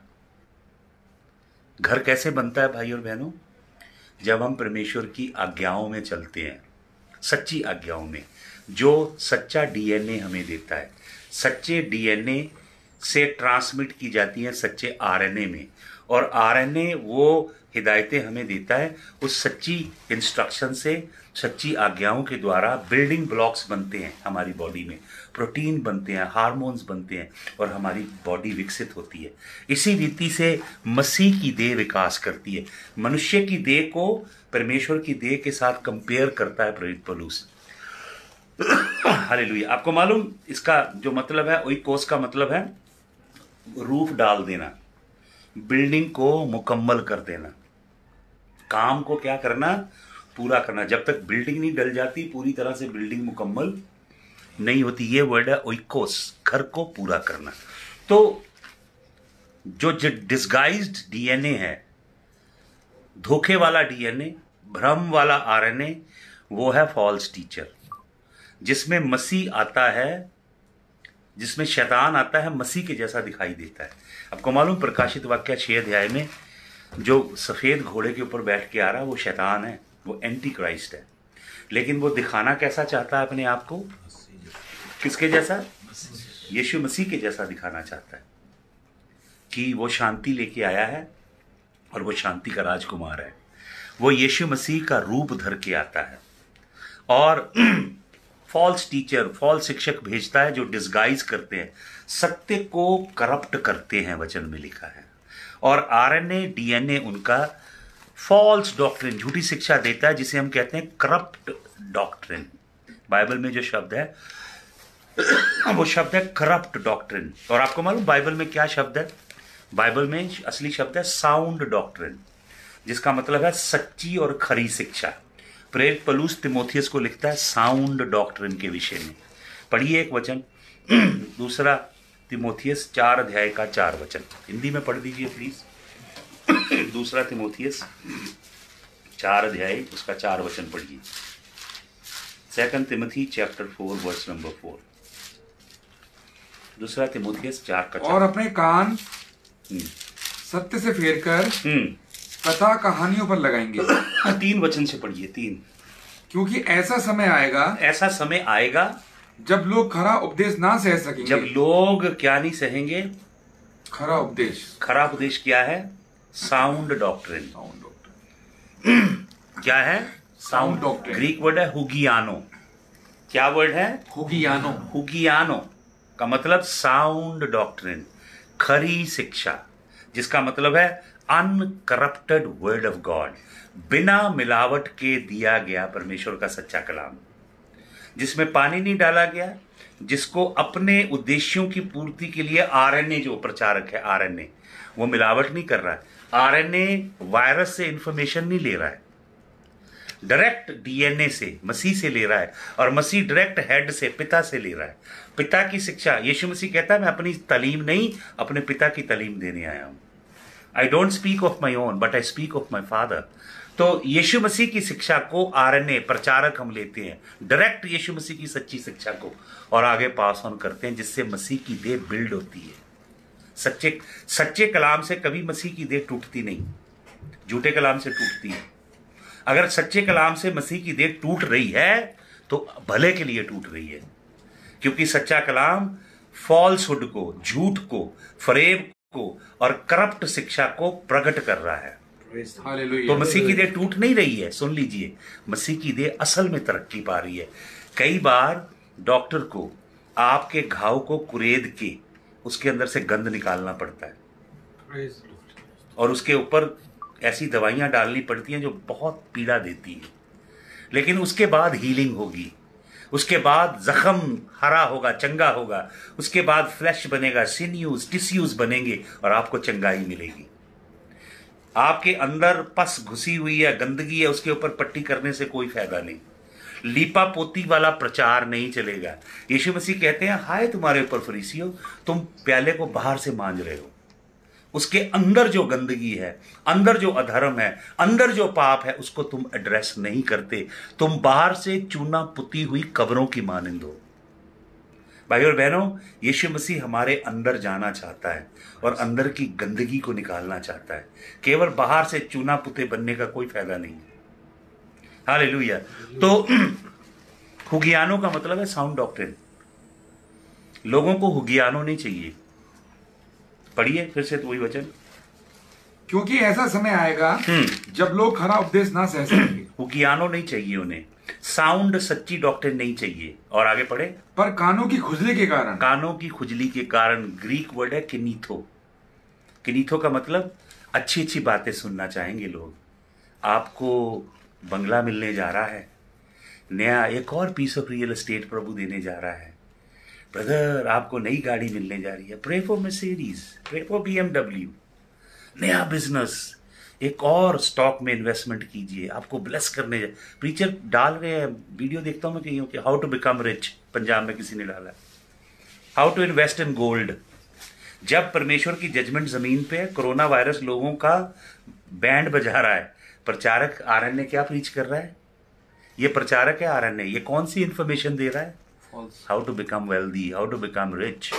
घर कैसे बनता है भाई और बहनों? जब हम परमेश्वर की आज्ञाओं में चलते हैं, सच्ची आज्ञाओं में, जो सच्चा डीएनए हमें देता है। सच्चे डीएनए से ट्रांसमिट की जाती है सच्चे आरएनए में, और आरएनए वो हिदायतें हमें देता है, उस सच्ची इंस्ट्रक्शन से, सच्ची आज्ञाओं के द्वारा बिल्डिंग ब्लॉक्स बनते हैं हमारी बॉडी में, प्रोटीन बनते हैं, हार्मोन्स बनते हैं और हमारी बॉडी विकसित होती है। इसी रीति से मसीह की देह विकास करती है। मनुष्य की देह को परमेश्वर की देह के साथ कंपेयर करता है प्रेरित पौलुस। हालेलुया। आपको मालूम इसका जो मतलब है, ओइकोस का मतलब है रूफ डाल देना, बिल्डिंग को मुकम्मल कर देना, काम को क्या करना, पूरा करना। जब तक बिल्डिंग नहीं डल जाती, पूरी तरह से बिल्डिंग मुकम्मल नहीं होती। ये वर्ड है ओइकोस, घर को पूरा करना। तो जो डिस्गाइज्ड डीएनए है, धोखे वाला डीएनए, भ्रम वाला आरएनए, वो है फॉल्स टीचर। जिसमें मसीह आता है, जिसमें शैतान आता है, मसीह के जैसा दिखाई देता है। आपको मालूम प्रकाशित वाक्य छह अध्याय में जो सफेद घोड़े के ऊपर बैठ के आ रहा है वो शैतान है, वो एंटी क्राइस्ट है। लेकिन वो दिखाना कैसा चाहता है अपने आप को? किसके जैसा? यीशु मसीह के जैसा दिखाना चाहता है कि वो शांति लेके आया है और वो शांति का राजकुमार है। वो यीशु मसीह का रूप धर के आता है और फॉल्स टीचर, फॉल्स शिक्षक भेजता है जो डिस्गाइज करते हैं, सत्य को करप्ट करते हैं, वचन में लिखा है। और आरएनए डीएनए उनका फॉल्स डॉक्ट्रिन, झूठी शिक्षा देता है, जिसे हम कहते हैं करप्ट डॉक्ट्रिन। बाइबल में जो शब्द है वो शब्द है करप्ट डॉक्ट्रिन। और आपको मालूम बाइबल में क्या शब्द है? बाइबल में असली शब्द है साउंड डॉक्ट्रिन, जिसका मतलब है सच्ची और खरी शिक्षा। प्रेरित पौलुस तिमोथियस को लिखता है साउंड डॉक्ट्रिन के विषय में। पढ़िए एक वचन, दूसरा तिमोथियस चार अध्याय का चार वचन, हिंदी में पढ़ दीजिए प्लीज। दूसरा तिमोथियस चार अध्याय उसका चार वचन पढ़िए। Second Timothy chapter four verse number four. दूसरा तिमोथियस चार का चार। और अपने कान सत्य से फेर कर कथा कहानियों पर लगाएंगे। तीन वचन से पढ़िए, तीन। क्योंकि ऐसा समय आएगा, ऐसा समय आएगा जब लोग खरा उपदेश ना सह सकेंगे। जब लोग क्या नहीं सहेंगे? खरा उपदेश। खरा उपदेश क्या है? Sound doctrine. साउंड डॉक्ट्रिन क्या है? Sound doctrine. ग्रीक वर्ड है हुगियानो। क्या वर्ड है? हुगियानो। हुगियानो का मतलब साउंड डॉक्ट्रिन, खरी शिक्षा, जिसका मतलब है अनकरप्टेड वर्ड ऑफ गॉड, बिना मिलावट के दिया गया परमेश्वर का सच्चा कलाम, जिसमें पानी नहीं डाला गया, जिसको अपने उद्देश्यों की पूर्ति के लिए आरएनए, जो प्रचारक है आरएनए, वो मिलावट नहीं कर रहा है। आरएनए वायरस से इंफॉर्मेशन नहीं ले रहा है, डायरेक्ट डीएनए से, मसीह से ले रहा है। और मसीह डायरेक्ट हेड से, पिता से ले रहा है। पिता की शिक्षा, यीशु मसीह कहता है मैं अपनी तालीम नहीं, अपने पिता की तालीम देने आया हूं। I don't speak of my own but I speak of my father. तो यीशु मसीह की शिक्षा को आरएनए प्रचारक हम लेते हैं, डायरेक्ट यीशु मसीह की सच्ची शिक्षा को, और आगे पास ऑन करते हैं, जिससे मसीह की देह बिल्ड होती है। सच्चे सच्चे कलाम से कभी मसीह की देह टूटती नहीं, झूठे कलाम से टूटती है। अगर सच्चे कलाम से मसीह की देह टूट रही है तो भले के लिए टूट रही है, क्योंकि सच्चा कलाम फॉल्सहुड को, झूठ को, फरेब को और करप्ट शिक्षा को प्रकट कर रहा है। तो मसीह की देह टूट नहीं रही है। सुन लीजिए, मसीह की देह असल में तरक्की पा रही है। कई बार डॉक्टर को आपके घाव को कुरेद के उसके अंदर से गंद निकालना पड़ता है और उसके ऊपर ऐसी दवाइयां डालनी पड़ती हैं जो बहुत पीड़ा देती है, लेकिन उसके बाद हीलिंग होगी, उसके बाद जख्म हरा होगा, चंगा होगा, उसके बाद फ्लैश बनेगा, सिन्यूज, टिश्यूज बनेंगे और आपको चंगाई मिलेगी। आपके अंदर पस घुसी हुई है, गंदगी है, उसके ऊपर पट्टी करने से कोई फायदा नहीं। लीपा पोती वाला प्रचार नहीं चलेगा। यीशु मसीह कहते हैं हाय तुम्हारे ऊपर फरीसियों, तुम प्याले को बाहर से मांज रहे हो, उसके अंदर जो गंदगी है, अंदर जो अधर्म है, अंदर जो पाप है, उसको तुम एड्रेस नहीं करते। तुम बाहर से चूना पुती हुई कब्रों की मानिंद हो। भाई और बहनों, यीशु मसीह हमारे अंदर जाना चाहता है और अंदर की गंदगी को निकालना चाहता है। केवल बाहर से चूना पुते बनने का कोई फायदा नहीं है। हालेलुया। तो हुगियानो का मतलब है साउंड डॉक्ट्रिन। लोगों को हुगियानो नहीं चाहिए। पढ़िए फिर से तो वही वचन, क्योंकि ऐसा समय आएगा जब लोग खरा उपदेश ना सह सकेंगे। हुकियानो नहीं चाहिए उन्हें, साउंड सच्ची डॉक्टर नहीं चाहिए। और आगे पढ़े, पर कानों की खुजली के कारण, कानों की खुजली के कारण, ग्रीक वर्ड है किनीथो। किनीथो का मतलब अच्छी अच्छी बातें सुनना चाहेंगे लोग। आपको बंगला मिलने जा रहा है, नया एक और पीस ऑफ रियल एस्टेट प्रभु देने जा रहा है। ब्रदर आपको नई गाड़ी मिलने जा रही है, pray for Mercedes, pray for BMW. नया बिजनेस, एक और स्टॉक में इन्वेस्टमेंट कीजिए, आपको ब्लेस करने जा। प्रीचर डाल रहे हैं, वीडियो देखता हूं मैं कहीं कि how to become rich, Punjab में किसी ने डाला, how to invest in gold. जब परमेश्वर की जजमेंट जमीन पे है, कोरोना वायरस लोगों का बैंड बजा रहा है, प्रचारक आरएनए क्या प्रीच कर रहा है? ये प्रचारक है आरएनए, ये कौन सी इंफॉर्मेशन दे रहा है? How to become wealthy, how to become rich.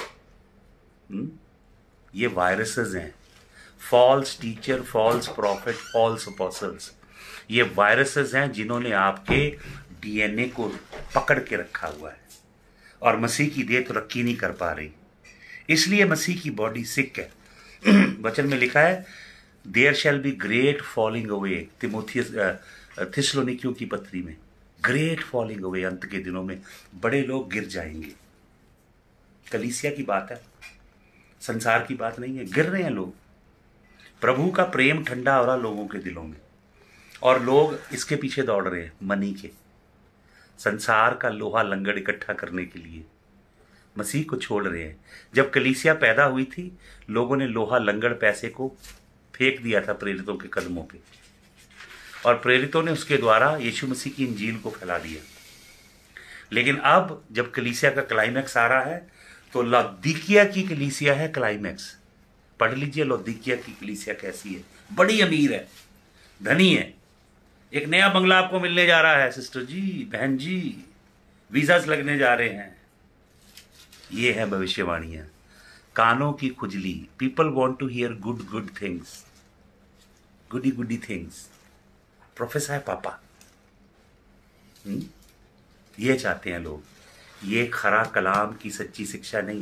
ये वायरसेस हैं, false teacher, false prophet, false apostles. ये वायरसेस हैं जिन्होंने आपके डीएनए को पकड़ के रखा हुआ है, और मसीह की देह तरक्की नहीं कर पा रही, इसलिए मसीह की बॉडी सिक है। वचन में लिखा है, there shall be great falling away, तिमोथियस थिस्सलुनीकियों की पत्री में, ग्रेट फॉलिंग अवे, अंत के दिनों में बड़े लोग गिर जाएंगे। कलीसिया की बात है, संसार की बात नहीं है। गिर रहे हैं लोग, प्रभु का प्रेम ठंडा हो रहा लोगों के दिलों में, और लोग इसके पीछे दौड़ रहे हैं, मनी के, संसार का लोहा लंगड़ इकट्ठा करने के लिए मसीह को छोड़ रहे हैं। जब कलीसिया पैदा हुई थी, लोगों ने लोहा लंगड़ पैसे को फेंक दिया था प्रेरितों के कदमों पे, और प्रेरितों ने उसके द्वारा यीशु मसीह की इंजील को फैला दिया। लेकिन अब जब कलीसिया का क्लाइमैक्स आ रहा है, तो लौदीकिया की कलीसिया है क्लाइमैक्स। पढ़ लीजिए लौदीकिया की कलीसिया कैसी है, बड़ी अमीर है, धनी है, एक नया बंगला आपको मिलने जा रहा है सिस्टर जी, बहन जी, वीजास लगने जा रहे हैं। ये है भविष्यवाणियां, कानों की खुजली। People want to hear good good things, goody goody things, professor papa, हुँ? ये चाहते हैं लोग, ये खरा कलाम की सच्ची शिक्षा नहीं।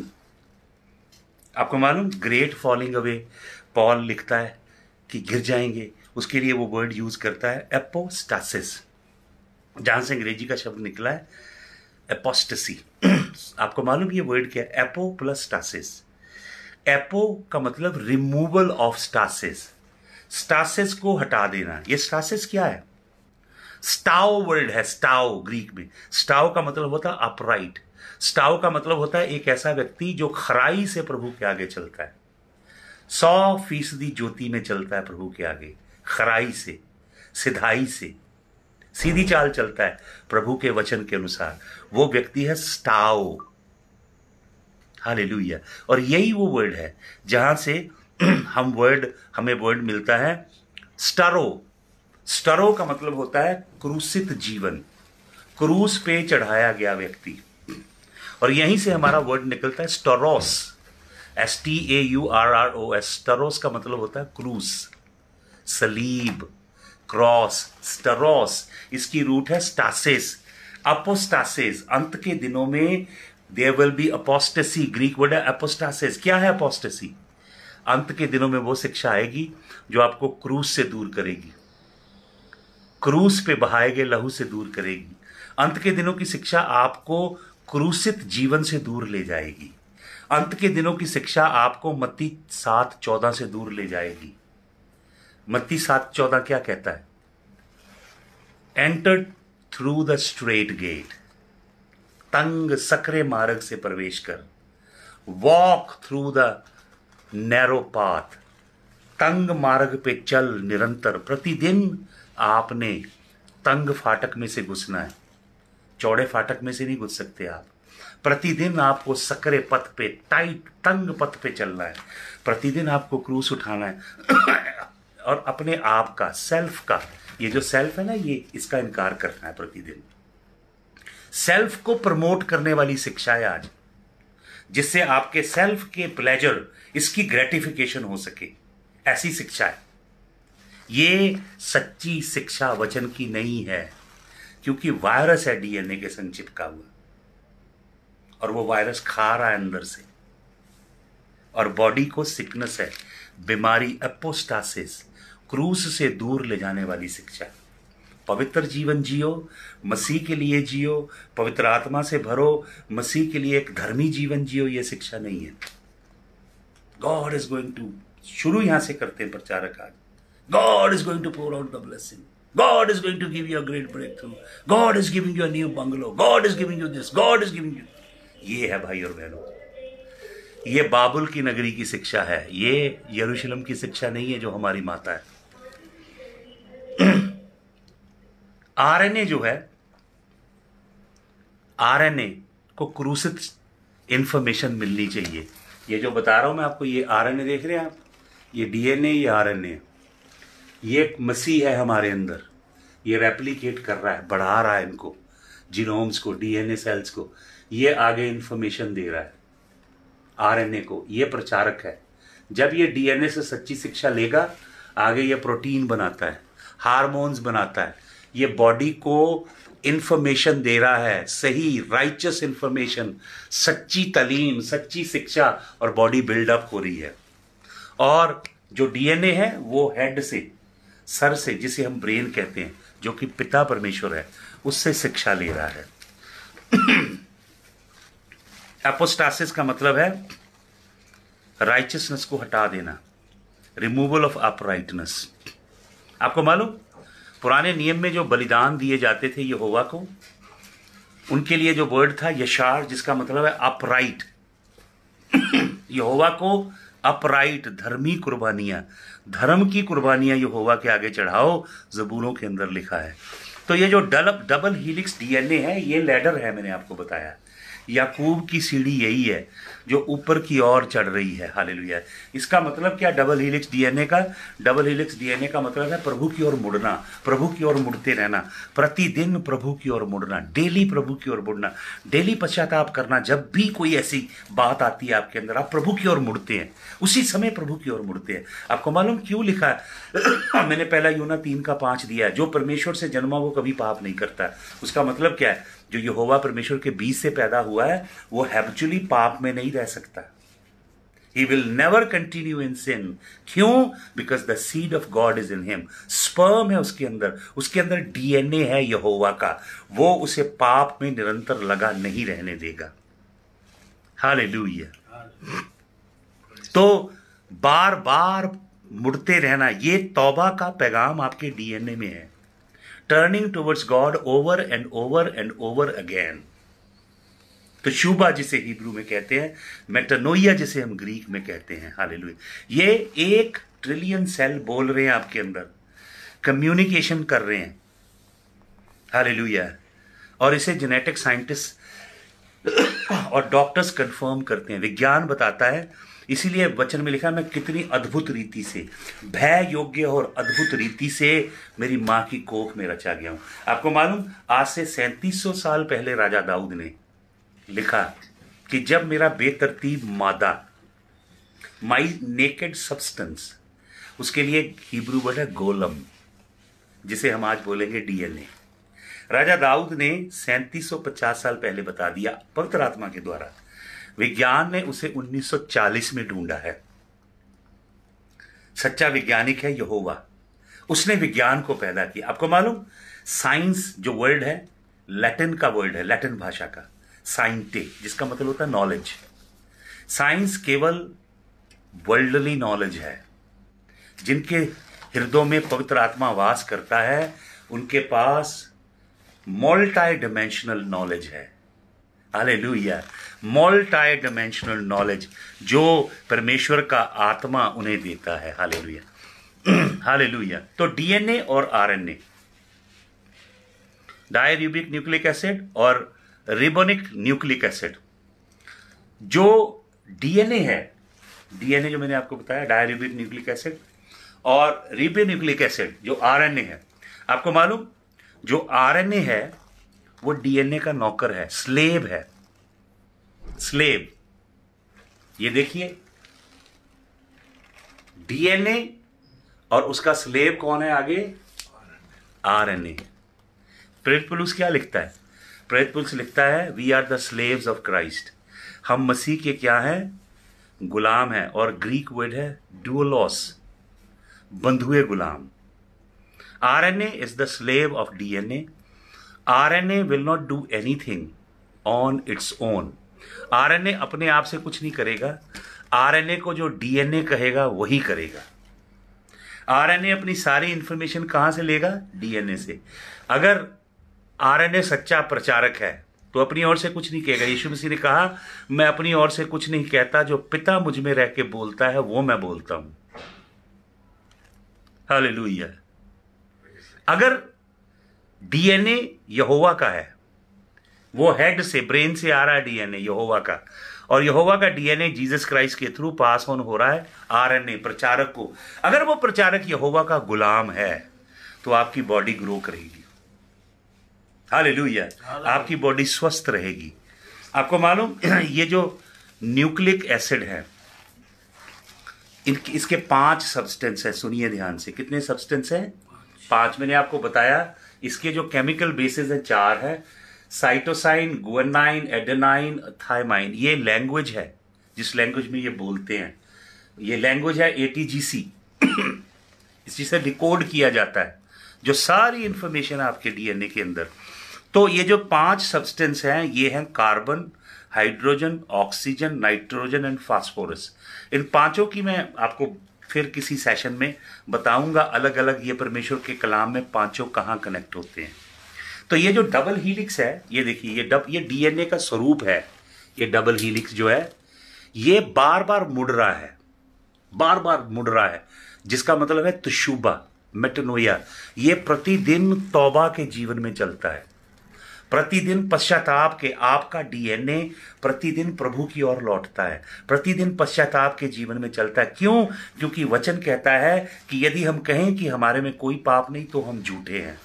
आपको मालूम, ग्रेट फॉलिंग अवे, पॉल लिखता है कि गिर जाएंगे, उसके लिए वो वर्ड यूज करता है एपोस्टासिस, जहां से अंग्रेजी का शब्द निकला है एपोस्टेसी। आपको मालूम ये वर्ड क्या है? Apo plus stasis. एपो का मतलब रिमूवल ऑफ स्टासिस, स्टासिस को हटा देना। ये स्टासिस क्या है? स्टाओ वर्ड है, स्टाओ ग्रीक में। स्टाओ का मतलब होता है अपराइट, स्टाओ का मतलब होता है एक ऐसा व्यक्ति जो खराई से प्रभु के आगे चलता है, सौ फीसदी ज्योति में चलता है प्रभु के आगे, खराई से, सिधाई से, सीधी चाल चलता है प्रभु के वचन के अनुसार, वो व्यक्ति है स्टाओ। हालेलुया। और यही वो वर्ड है जहां से हम वर्ड हमें वर्ड मिलता है स्टरो। स्टरो का मतलब होता है क्रूसित जीवन, क्रूस पे चढ़ाया गया व्यक्ति, और यहीं से हमारा वर्ड निकलता है stauros, S T A U R R O S. Stauros का मतलब होता है क्रूस, सलीब, क्रॉस, स्टरोस। इसकी रूट है स्टासिस, अपोस्टासिस। अंत के दिनों में there will be apostasy, Greek word है अपोस्टासिस। क्या है अपोस्टेसी? अंत के दिनों में वो शिक्षा आएगी जो आपको क्रूस से दूर करेगी, क्रूस पे बहाए गए लहू से दूर करेगी। अंत के दिनों की शिक्षा आपको क्रूसित जीवन से दूर ले जाएगी। अंत के दिनों की शिक्षा आपको मत्ती सात चौदह से दूर ले जाएगी। मत्ती सात चौदह क्या कहता है? Enter through the strait gate, तंग सकरे मार्ग से प्रवेश कर। Walk through the narrow path, तंग मार्ग पे चल निरंतर। प्रतिदिन आपने तंग फाटक में से घुसना है, चौड़े फाटक में से नहीं घुस सकते आप। प्रतिदिन आपको सकरे पथ पे, टाइट तंग पथ पे चलना है। प्रतिदिन आपको क्रूस उठाना है और अपने आप का, सेल्फ का, ये जो सेल्फ है ना, ये इसका इनकार करना है प्रतिदिन। सेल्फ को प्रमोट करने वाली शिक्षा है आज, जिससे आपके सेल्फ के प्लेजर, इसकी ग्रेटिफिकेशन हो सके, ऐसी शिक्षा है। ये सच्ची शिक्षा वचन की नहीं है, क्योंकि वायरस है डीएनए के संग चिपका हुआ, और वो वायरस खा रहा है अंदर से, और बॉडी को सिकनेस है। बीमारी एपोस्टासिस, क्रूस से दूर ले जाने वाली शिक्षा। पवित्र जीवन जियो, मसीह के लिए जियो, पवित्र आत्मा से भरो, मसीह के लिए एक धर्मी जीवन जियो, ये शिक्षा नहीं है। गॉड इज गोइंग टू, शुरू यहां से करते हैं प्रचारक आज, God is going to pour out the blessing, God is going to give you a great breakthrough, God is giving you a new bungalow, God is giving you this, God is giving you. ये है भाई और बहनों, ये बाबुल की नगरी की शिक्षा है, ये यरूशलेम की शिक्षा नहीं है जो हमारी माता है। आरएनए जो है, आरएनए को क्रूसित इंफॉर्मेशन मिलनी चाहिए। ये जो बता रहा हूं मैं आपको, ये आरएनए देख रहे हैं आप, ये डीएनए, ये आरएनए, ये एक मसीह है हमारे अंदर, ये रेप्लिकेट कर रहा है, बढ़ा रहा है इनको, जीनोम्स को, डीएनए सेल्स को, ये आगे इंफॉर्मेशन दे रहा है आरएनए को। ये प्रचारक है। जब ये डीएनए से सच्ची शिक्षा लेगा, आगे ये प्रोटीन बनाता है, हार्मोन्स बनाता है, ये बॉडी को इंफॉर्मेशन दे रहा है, सही राइचस इंफॉर्मेशन, सच्ची तालीम, सच्ची शिक्षा, और बॉडी बिल्डअप हो रही है। और जो डीएनए है वो हेड से, सर से, जिसे हम ब्रेन कहते हैं, जो कि पिता परमेश्वर है, उससे शिक्षा ले रहा है। एपोस्टासिस का मतलब है राइचसनेस को हटा देना, रिमूवल ऑफ अपराइटनेस। आपको मालूम, पुराने नियम में जो बलिदान दिए जाते थे यहोवा को, उनके लिए जो वर्ड था यशार, जिसका मतलब है अपराइट। यहोवा को अपराइट, धर्मी कुर्बानियां, धर्म की कुर्बानियां यहोवा के आगे चढ़ाओ, जबूरों के अंदर लिखा है। तो ये जो डबल डबल हीलिक्स डीएनए है, ये लैडर है, मैंने आपको बताया। याकूब की सीढ़ी यही है जो ऊपर की ओर चढ़ रही है। हालेलुया। इसका मतलब क्या, डबल हीलिक्स डीएनए का? डबल हीलिक्स डीएनए का मतलब है प्रभु की ओर मुड़ना, प्रभु की ओर मुड़ते रहना, प्रतिदिन प्रभु की ओर मुड़ना, डेली प्रभु की ओर मुड़ना, डेली पश्चाताप करना। जब भी कोई ऐसी बात आती है आपके अंदर, आप प्रभु की ओर मुड़ते हैं, उसी समय प्रभु की ओर मुड़ते हैं। आपको मालूम क्यों लिखा है? मैंने पहला यूना तीन का पांच दिया है, जो परमेश्वर से जन्मा वो कभी पाप नहीं करता। उसका मतलब क्या है? जो यहोवा परमेश्वर के बीज से पैदा हुआ है वो हैबिचुअली पाप में नहीं रह सकता। He will never continue in sin. क्यों? Because the seed of God is in him. Sperm है उसके अंदर, उसके अंदर डीएनए है यहोवा का, वो उसे पाप में निरंतर लगा नहीं रहने देगा। हालेलुया। तो बार बार मुड़ते रहना, ये तौबा का पैगाम आपके डीएनए में है। Turning towards God over and over and over again. तो शुबा जिसे हिब्रू में कहते हैं, मेटानोइया जिसे हम ग्रीक में कहते हैं। हालेलुया। ये एक ट्रिलियन सेल बोल रहे हैं आपके अंदर, कम्युनिकेशन कर रहे हैं। हालेलुया। और इसे जेनेटिक साइंटिस्ट और डॉक्टर्स कंफर्म करते हैं, विज्ञान बताता है। इसीलिए वचन में लिखा, मैं कितनी अद्भुत रीति से, भय योग्य और अद्भुत रीति से मेरी मां की कोख में रचा गया हूं। आपको मालूम, आज से सैंतीस सौ साल पहले राजा दाऊद ने लिखा कि जब मेरा बेतरतीब मादा, माई नेकेड सब्सटेंस, उसके लिए हिब्रू वर्ड है गोलम, जिसे हम आज बोलेंगे डीएनए। राजा दाऊद ने सैंतीस सौ पचास साल पहले बता दिया पवित्र आत्मा के द्वारा। विज्ञान ने उसे उन्नीस सौ चालीस में ढूंढा है। सच्चा वैज्ञानिक है यहोवा, उसने विज्ञान को पैदा किया। आपको मालूम, साइंस जो वर्ड है, लैटिन का वर्ड है, लैटिन भाषा का, साइंटे, जिसका मतलब होता है नॉलेज। साइंस केवल वर्ल्डली नॉलेज है। जिनके हृदयों में पवित्र आत्मा वास करता है, उनके पास मल्टी डिमेंशनल नॉलेज है। हालेलुया। मल्टी डिमेंशनल नॉलेज जो परमेश्वर का आत्मा उन्हें देता है। हालेलुया। हालेलुया। तो डीएनए और आरएनए, डायरिबोनिक न्यूक्लिक एसिड और रिबोनिक न्यूक्लिक एसिड, जो डीएनए है, डीएनए जो मैंने आपको बताया, डायरिबोनिक न्यूक्लिक एसिड, और रिबोन्यूक्लिक एसिड जो आरएनए है। आपको मालूम, जो आरएनए है वो डीएनए का नौकर है, स्लेव है, स्लेव। ये देखिए, डीएनए और उसका स्लेव कौन है आगे? आरएनए। प्रेरित पौलुस क्या लिखता है? प्रेरित पौलुस लिखता है, we are the slaves of Christ. हम मसीह के क्या हैं? गुलाम है, और ग्रीक वर्ड है डुओलोस, बंधुए गुलाम। RNA is the slave of DNA. RNA will not do anything on its own. RNA अपने आप से कुछ नहीं करेगा। आरएनए को जो डीएनए कहेगा वही करेगा। आरएनए अपनी सारी इंफॉर्मेशन कहां से लेगा? डीएनए से। अगर आरएनए सच्चा प्रचारक है तो अपनी ओर से कुछ नहीं कहेगा। यीशु मसीह ने कहा, मैं अपनी ओर से कुछ नहीं कहता, जो पिता मुझ में रह के बोलता है वो मैं बोलता हूं। हालेलुया। अगर डीएनए यहोवा का है, वो हेड से, ब्रेन से आ रहा है डीएनए यहोवा का, और यहोवा का डीएनए जीसस क्राइस्ट के थ्रू पास ऑन हो रहा है आरएनए प्रचारक को। अगर वो प्रचारक यहोवा का गुलाम है तो आपकी बॉडी ग्रो करेगी। हालेलुया। आपकी बॉडी स्वस्थ रहेगी। आपको मालूम, ये जो न्यूक्लिक एसिड है, इनके इसके पांच सब्सटेंस है। सुनिए ध्यान से, कितने सब्सटेंस है? पांच। मैंने आपको बताया इसके जो केमिकल बेसिस है चार है, साइटोसाइन, गुआनाइन, एडेनाइन, थायमाइन। ये लैंग्वेज है जिस लैंग्वेज में ये बोलते हैं। ये लैंग्वेज है एटीजीसी। इसी से डिकोड किया जाता है जो सारी इंफॉर्मेशन है आपके डीएनए के अंदर। तो ये जो पांच सब्सटेंस हैं, ये हैं carbon, hydrogen, oxygen, nitrogen and phosphorus. इन पांचों की मैं आपको फिर किसी सेशन में बताऊंगा अलग अलग, ये परमेश्वर के कलाम में पांचों कहां कनेक्ट होते हैं। तो ये जो डबल हीलिक्स है, ये देखिए, ये डब ये डीएनए का स्वरूप है। ये डबल हीलिक्स जो है ये बार बार मुड़ रहा है, बार बार मुड़ रहा है, जिसका मतलब है तशुबा, मेटनोया। ये प्रतिदिन तौबा के जीवन में चलता है, प्रतिदिन पश्चाताप के। आपका डीएनए प्रतिदिन प्रभु की ओर लौटता है, प्रतिदिन पश्चाताप के जीवन में चलता है। क्यों? क्योंकि वचन कहता है कि यदि हम कहें कि हमारे में कोई पाप नहीं तो हम झूठे हैं।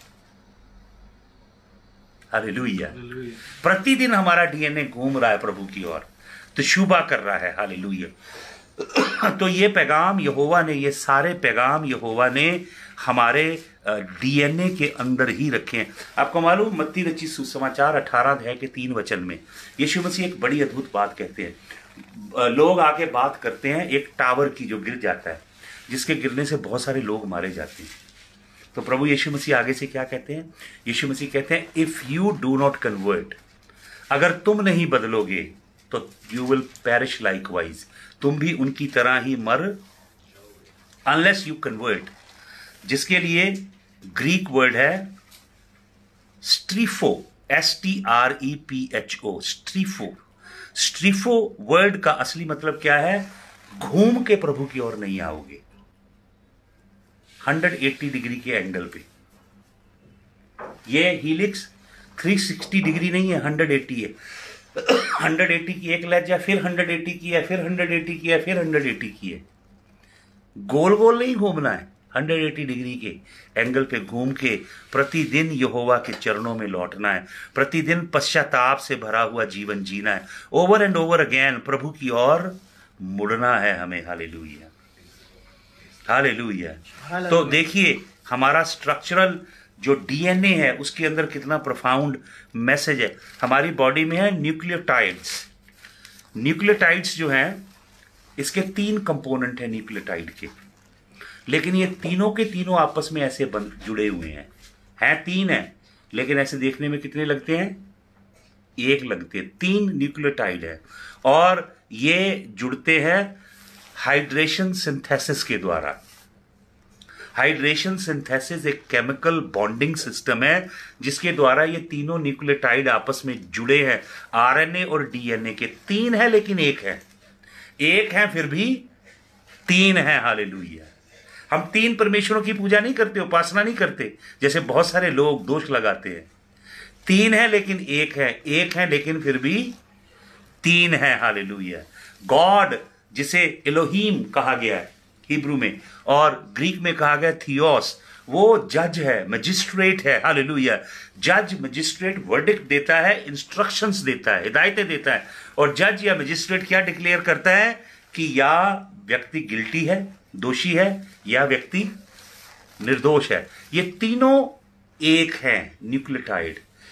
हालेलुया। प्रतिदिन हमारा डीएनए घूम रहा है प्रभु की ओर, तशुबा कर रहा है। हालेलुया। तो ये पैगाम यहोवा ने, ये सारे पैगाम यहोवा ने हमारे डीएनए के अंदर ही रखे हैं। आपको मालूम, मत्ती रचित सुसमाचार अठारह अध्याय के तीन वचन में यीशु मसीह एक बड़ी अद्भुत बात कहते हैं। लोग आके बात करते हैं एक टावर की जो गिर जाता है, जिसके गिरने से बहुत सारे लोग मारे जाते हैं। तो प्रभु यीशु मसीह आगे से क्या कहते हैं? यीशु मसीह कहते हैं, if you do not convert, अगर तुम नहीं बदलोगे तो यू विल पेरिश लाइकवाइज, तुम भी उनकी तरह ही मर, अनलेस यू कन्वर्ट। जिसके लिए ग्रीक वर्ड है strepho, S T R E P H O, strepho. Strepho word का असली मतलब क्या है? घूम के प्रभु की ओर नहीं आओगे, एक सौ अस्सी डिग्री के एंगल पे। ये हीलिक्स तीन सौ साठ डिग्री नहीं है, एक सौ अस्सी है। एक सौ अस्सी की एक लहजा, फिर एक सौ अस्सी की है, फिर एक सौ अस्सी की है, फिर एक सौ अस्सी की है। गोल गोल नहीं घूमना है, एक सौ अस्सी डिग्री के एंगल पे घूम के प्रतिदिन यहोवा के चरणों में लौटना है, प्रतिदिन पश्चाताप से भरा हुआ जीवन जीना है, ओवर एंड ओवर अगेन प्रभु की ओर मुड़ना है हमें। Hallelujah, hallelujah. तो देखिए हमारा स्ट्रक्चरल जो डीएनए है उसके अंदर कितना प्रोफाउंड मैसेज है। हमारी बॉडी में है न्यूक्लियोटाइड्स। न्यूक्लियोटाइड्स जो हैं, इसके तीन कंपोनेंट हैं न्यूक्लियोटाइड के, लेकिन ये तीनों के तीनों आपस में ऐसे बंद जुड़े हुए हैं। हैं तीन हैं, लेकिन ऐसे देखने में कितने लगते हैं? एक लगते हैं। तीन न्यूक्लियोटाइड है और ये जुड़ते हैं हाइड्रेशन सिंथेसिस के द्वारा। हाइड्रेशन सिंथेसिस एक केमिकल बॉन्डिंग सिस्टम है जिसके द्वारा ये तीनों न्यूक्लियोटाइड आपस में जुड़े हैं। आरएनए और डीएनए के तीन है लेकिन एक है, एक है फिर भी तीन है। हालेलुया। हम तीन परमेश्वरों की पूजा नहीं करते, उपासना नहीं करते, जैसे बहुत सारे लोग दोष लगाते हैं। तीन है लेकिन एक है, एक है लेकिन फिर भी तीन है। हालेलुया। गॉड जिसे एलोहीम कहा गया है हिब्रू में और ग्रीक में कहा गया थियोस, वो जज है, मजिस्ट्रेट है। हालेलुया। जज मजिस्ट्रेट वर्डिक्ट देता है, इंस्ट्रक्शंस देता है, हिदायतें देता है। और जज या मजिस्ट्रेट क्या डिक्लेयर करता है कि या व्यक्ति गिल्टी है, दोषी है, या व्यक्ति निर्दोष है। ये तीनों एक हैं न्यूक्लियोटाइड।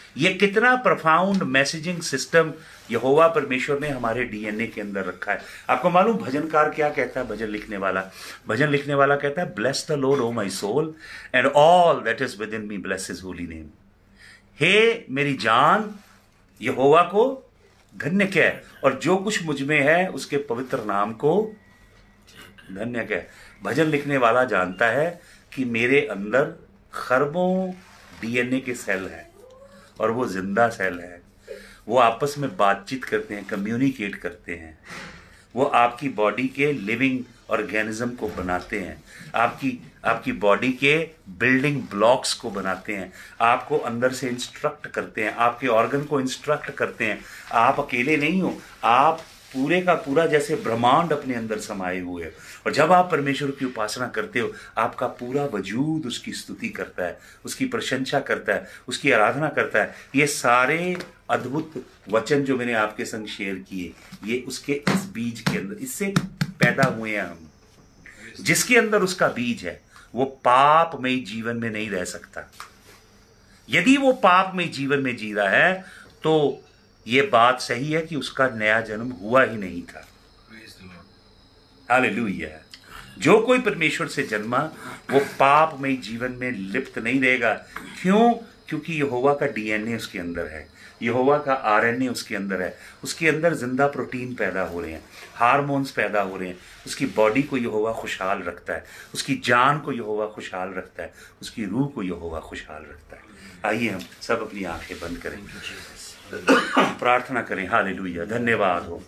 ये कितना प्रोफाउंड मैसेजिंग सिस्टम यहोवा परमेश्वर ने हमारे डीएनए के अंदर रखा है। आपको मालूम भजनकार क्या कहता है? भजन लिखने वाला भजन लिखने वाला कहता है, bless the Lord O my soul and all that is within me bless his holy name. हे मेरी जान यहोवा को धन्य कह, और जो कुछ मुझ में है उसके पवित्र नाम को धन्य कह। भजन लिखने वाला जानता है कि मेरे अंदर खरबों डीएनए के सेल हैं और वो जिंदा सेल है। वो आपस में बातचीत करते हैं, कम्युनिकेट करते हैं। वो आपकी बॉडी के लिविंग ऑर्गेनिज्म को बनाते हैं, आपकी आपकी बॉडी के बिल्डिंग ब्लॉक्स को बनाते हैं, आपको अंदर से इंस्ट्रक्ट करते हैं, आपके ऑर्गन को इंस्ट्रक्ट करते हैं। आप अकेले नहीं हो, आप पूरे का पूरा जैसे ब्रह्मांड अपने अंदर समाये हुए हो। और जब आप परमेश्वर की उपासना करते हो, आपका पूरा वजूद उसकी स्तुति करता है, उसकी प्रशंसा करता है, उसकी आराधना करता है। ये सारे अद्भुत वचन जो मैंने आपके संग शेयर किए, ये उसके इस बीज के अंदर, इससे पैदा हुए हैं हम। जिसके अंदर उसका बीज है वो पापमय जीवन में नहीं रह सकता। यदि वो पापमय जीवन में जी रहा है तो ये बात सही है कि उसका नया जन्म हुआ ही नहीं था। हालेलुया। जो कोई परमेश्वर से जन्मा वो पापमय जीवन में लिप्त नहीं रहेगा। क्यों? क्योंकि यहोवा का डीएनए उसके अंदर है, यहोवा का आरएनए उसके अंदर है। उसके अंदर जिंदा प्रोटीन पैदा हो रहे हैं, हार्मोन्स पैदा हो रहे हैं। उसकी बॉडी को यहोवा खुशहाल रखता है, उसकी जान को यहोवा खुशहाल रखता है, उसकी रूह को यहोवा खुशहाल रखता है। आइए हम सब अपनी आंखें बंद करें, प्रार्थना करें। हालेलुया। धन्यवाद हो,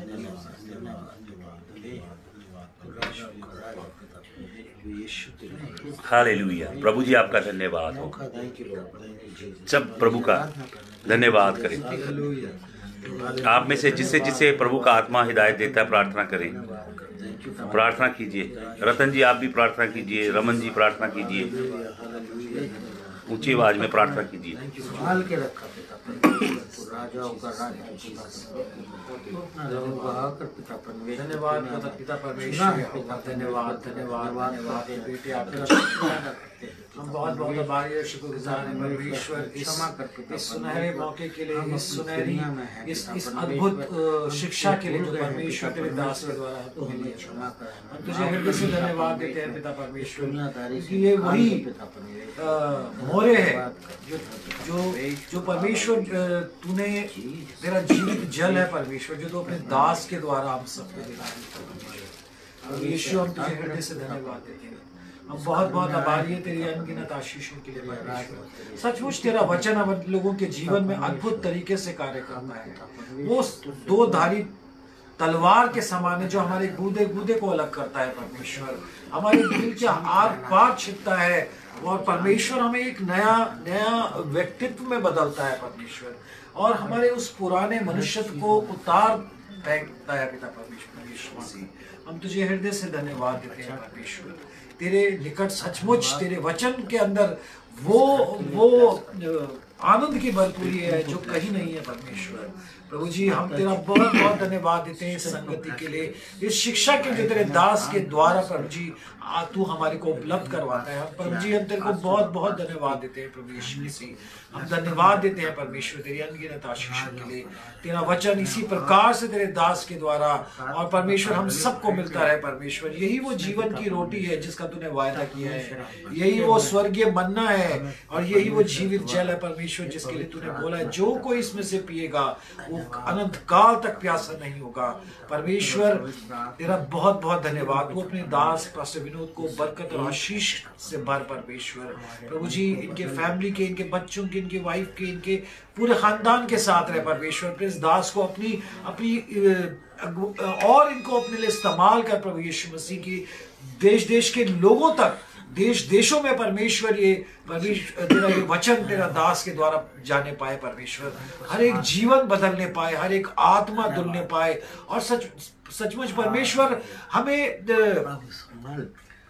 हालेलुया। प्रभु जी आपका धन्यवाद हो। सब प्रभु का धन्यवाद करें। आप में से जिसे जिसे प्रभु का आत्मा हिदायत देता है प्रार्थना करें, प्रार्थना कीजिए। रतन जी आप भी प्रार्थना कीजिए, रमन जी प्रार्थना कीजिए, ऊंची आवाज में प्रार्थना कीजिए। धन्यवाद पिता परमेश्वर, धन्यवाद धन्यवाद बेटे आपका हम बहुत बहुत आभारी और शुक्रगुजार हैं परमेश्वर इस इस सुनहरे मौके के लिए, इस सुनहरी इस इस अद्भुत शिक्षा के लिए जो परमेश्वर तेरे दास के द्वारा हमको मिली है। हम तुझे हृदय से धन्यवाद देते हैं पिता परमेश्वर, क्योंकि ये वही मोरे है जो जो जो परमेश्वर तूने तेरा जीवित जल है परमेश्वर, जो तू अपने दास के द्वारा हम सबको दिला है परमेश्वर। हम तुझे हृदय से धन्यवाद देते हैं। हम बहुत बहुत आभारी है तेरी अनगिनत आशीषों के लिए परमेश्वर। सचमुच तेरा वचन हम लोगों के जीवन में अद्भुत तरीके से कार्य करता है। वो दो धारी तलवार के समान है जो हमारे गूदे गूदे को अलग करता है परमेश्वर, हमारे दिल के आर पार छिपता है और परमेश्वर हमें एक नया नया व्यक्तित्व में बदलता है परमेश्वर, और हमारे उस पुराने मनुष्यत्व को उतार फेंकता है पिता परमेश्वर यीशु मसीह। हम तुझे हृदय से धन्यवाद देते हैं परमेश्वर। तेरे निकट सचमुच तेरे वचन के अंदर वो वो आनंद की भरपूरी है जो कहीं नहीं है परमेश्वर। प्रभु जी हम तेरा बहुत बहुत धन्यवाद देते हैं इस संगति के लिए, इस शिक्षा के जो तेरे दास के द्वारा प्रभु जी तू हमारे को उपलब्ध करवाता है। प्रभु जी हम तेरे को बहुत बहुत धन्यवाद देते हैं प्रभु यीशु मसीह। हम धन्यवाद देते हैं परमेश्वर तेरी अनगिनत आशीषों के लिए। तेरा वचन इसी प्रकार से तेरे दास के द्वारा और परमेश्वर हम सबको मिलता है परमेश्वर। यही वो जीवन की रोटी है जिसका तूने वायदा किया है, यही वो स्वर्गीय मन्ना है और यही वो जीवित जल है परमेश्वर जिसके लिए तूने बोला है जो कोई इसमें से पिएगा वो अनंत काल तक प्यासा नहीं होगा। परमेश्वर तेरा बहुत बहुत धन्यवाद। तू अपने दास पास्टर विनोद को बरकत और आशीष से भर परमेश्वर। प्रभु जी इनके फैमिली के, इनके बच्चों के, इनके वाइफ के, इनके पूरे खानदान के साथ रहे परमेश्वर। इस दास को अपनी अपनी और इनको अपने लिए इस्तेमाल कर प्रभु यीशु मसीह की देश देश के लोगों तक, देश देशों में परमेश्वर ये परमेश्वर तेरा ये वचन तेरा दास के द्वारा जाने पाए परमेश्वर। हर एक जीवन बदलने पाए, हर एक आत्मा धुलने पाए और सच सचमुच परमेश्वर हमें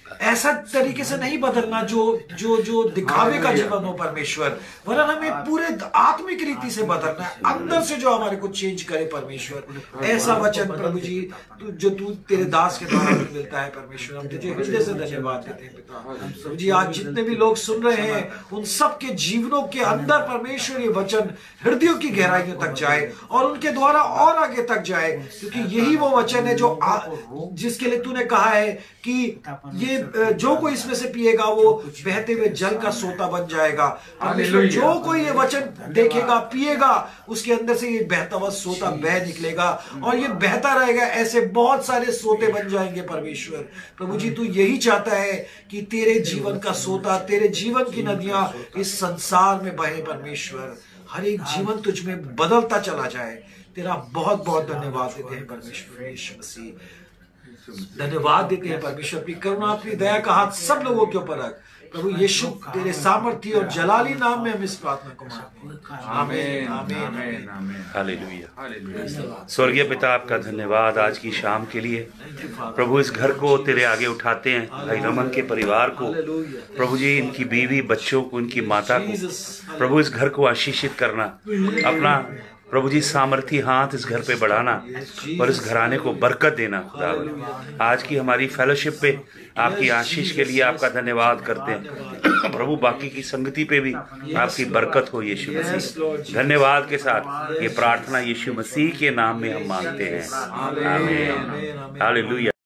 ऐसा तरीके से नहीं बदलना जो जो जो दिखावे का जीवन हो परमेश्वर, वरन हमें पूरे आत्मिक रीति से बदलना है, अंदर से जो हमारे को चेंज करे परमेश्वर। ऐसा वचन प्रभु जी तू जो तू तेरे दास के द्वारा मिलता है परमेश्वर, हम तुझे हृदय से धन्यवाद देते हैं पिता। प्रभु जी आज जितने भी लोग सुन रहे हैं उन सब के जीवनों के अंदर परमेश्वर ये वचन हृदयों की गहराइयों तक जाए और उनके द्वारा और आगे तक जाए, क्योंकि यही वो वचन है जो आ, जिसके लिए तूने कहा है कि ये जो कोई इसमें से पिएगा वो बहते हुए जल का सोता बन जाएगा। जो कोई ये वचन देखेगा पिएगा उसके अंदर से ये बहता हुआ सोता बह निकलेगा और ये बहता रहेगा, ऐसे बहुत सारे सोते बन जाएंगे परमेश्वर। प्रभु जी तू यही चाहता है कि तेरे जीवन का सोता, तेरे जीवन की नदियां इस संसार में बहे परमेश्वर, हर एक जीवन तुझ में बदलता चला जाए। तेरा बहुत बहुत धन्यवाद देते हैं परमेश्वर यीशु मसीह, धन्यवाद देते हैं परमेश्वर। अपनी करुणा अपनी दया का हाथ सब लोगों के ऊपर रख प्रभु यीशु, तेरे सामर्थ्य और जलाली नाम में हम इस प्रार्थना को मांगते हैं। आमीन आमीन आमीन हालेलुया। स्वर्गीय पिता आपका धन्यवाद आज की शाम के लिए। प्रभु इस घर को तेरे आगे उठाते हैं, भाई रमन के परिवार को, प्रभु जी इनकी बीवी बच्चों को, इनकी माता को, प्रभु इस घर को आशीषित करना, अपना प्रभु जी सामर्थी हाथ इस घर पे बढ़ाना और इस घराने को बरकत देना। खुदा आज की हमारी फेलोशिप पे आपकी आशीष के लिए आपका धन्यवाद करते हैं प्रभु। बाकी की संगति पे भी आपकी बरकत हो यीशु मसीह। धन्यवाद के साथ ये प्रार्थना यीशु मसीह के नाम में हम मांगते हैं, आमीन हालेलुया।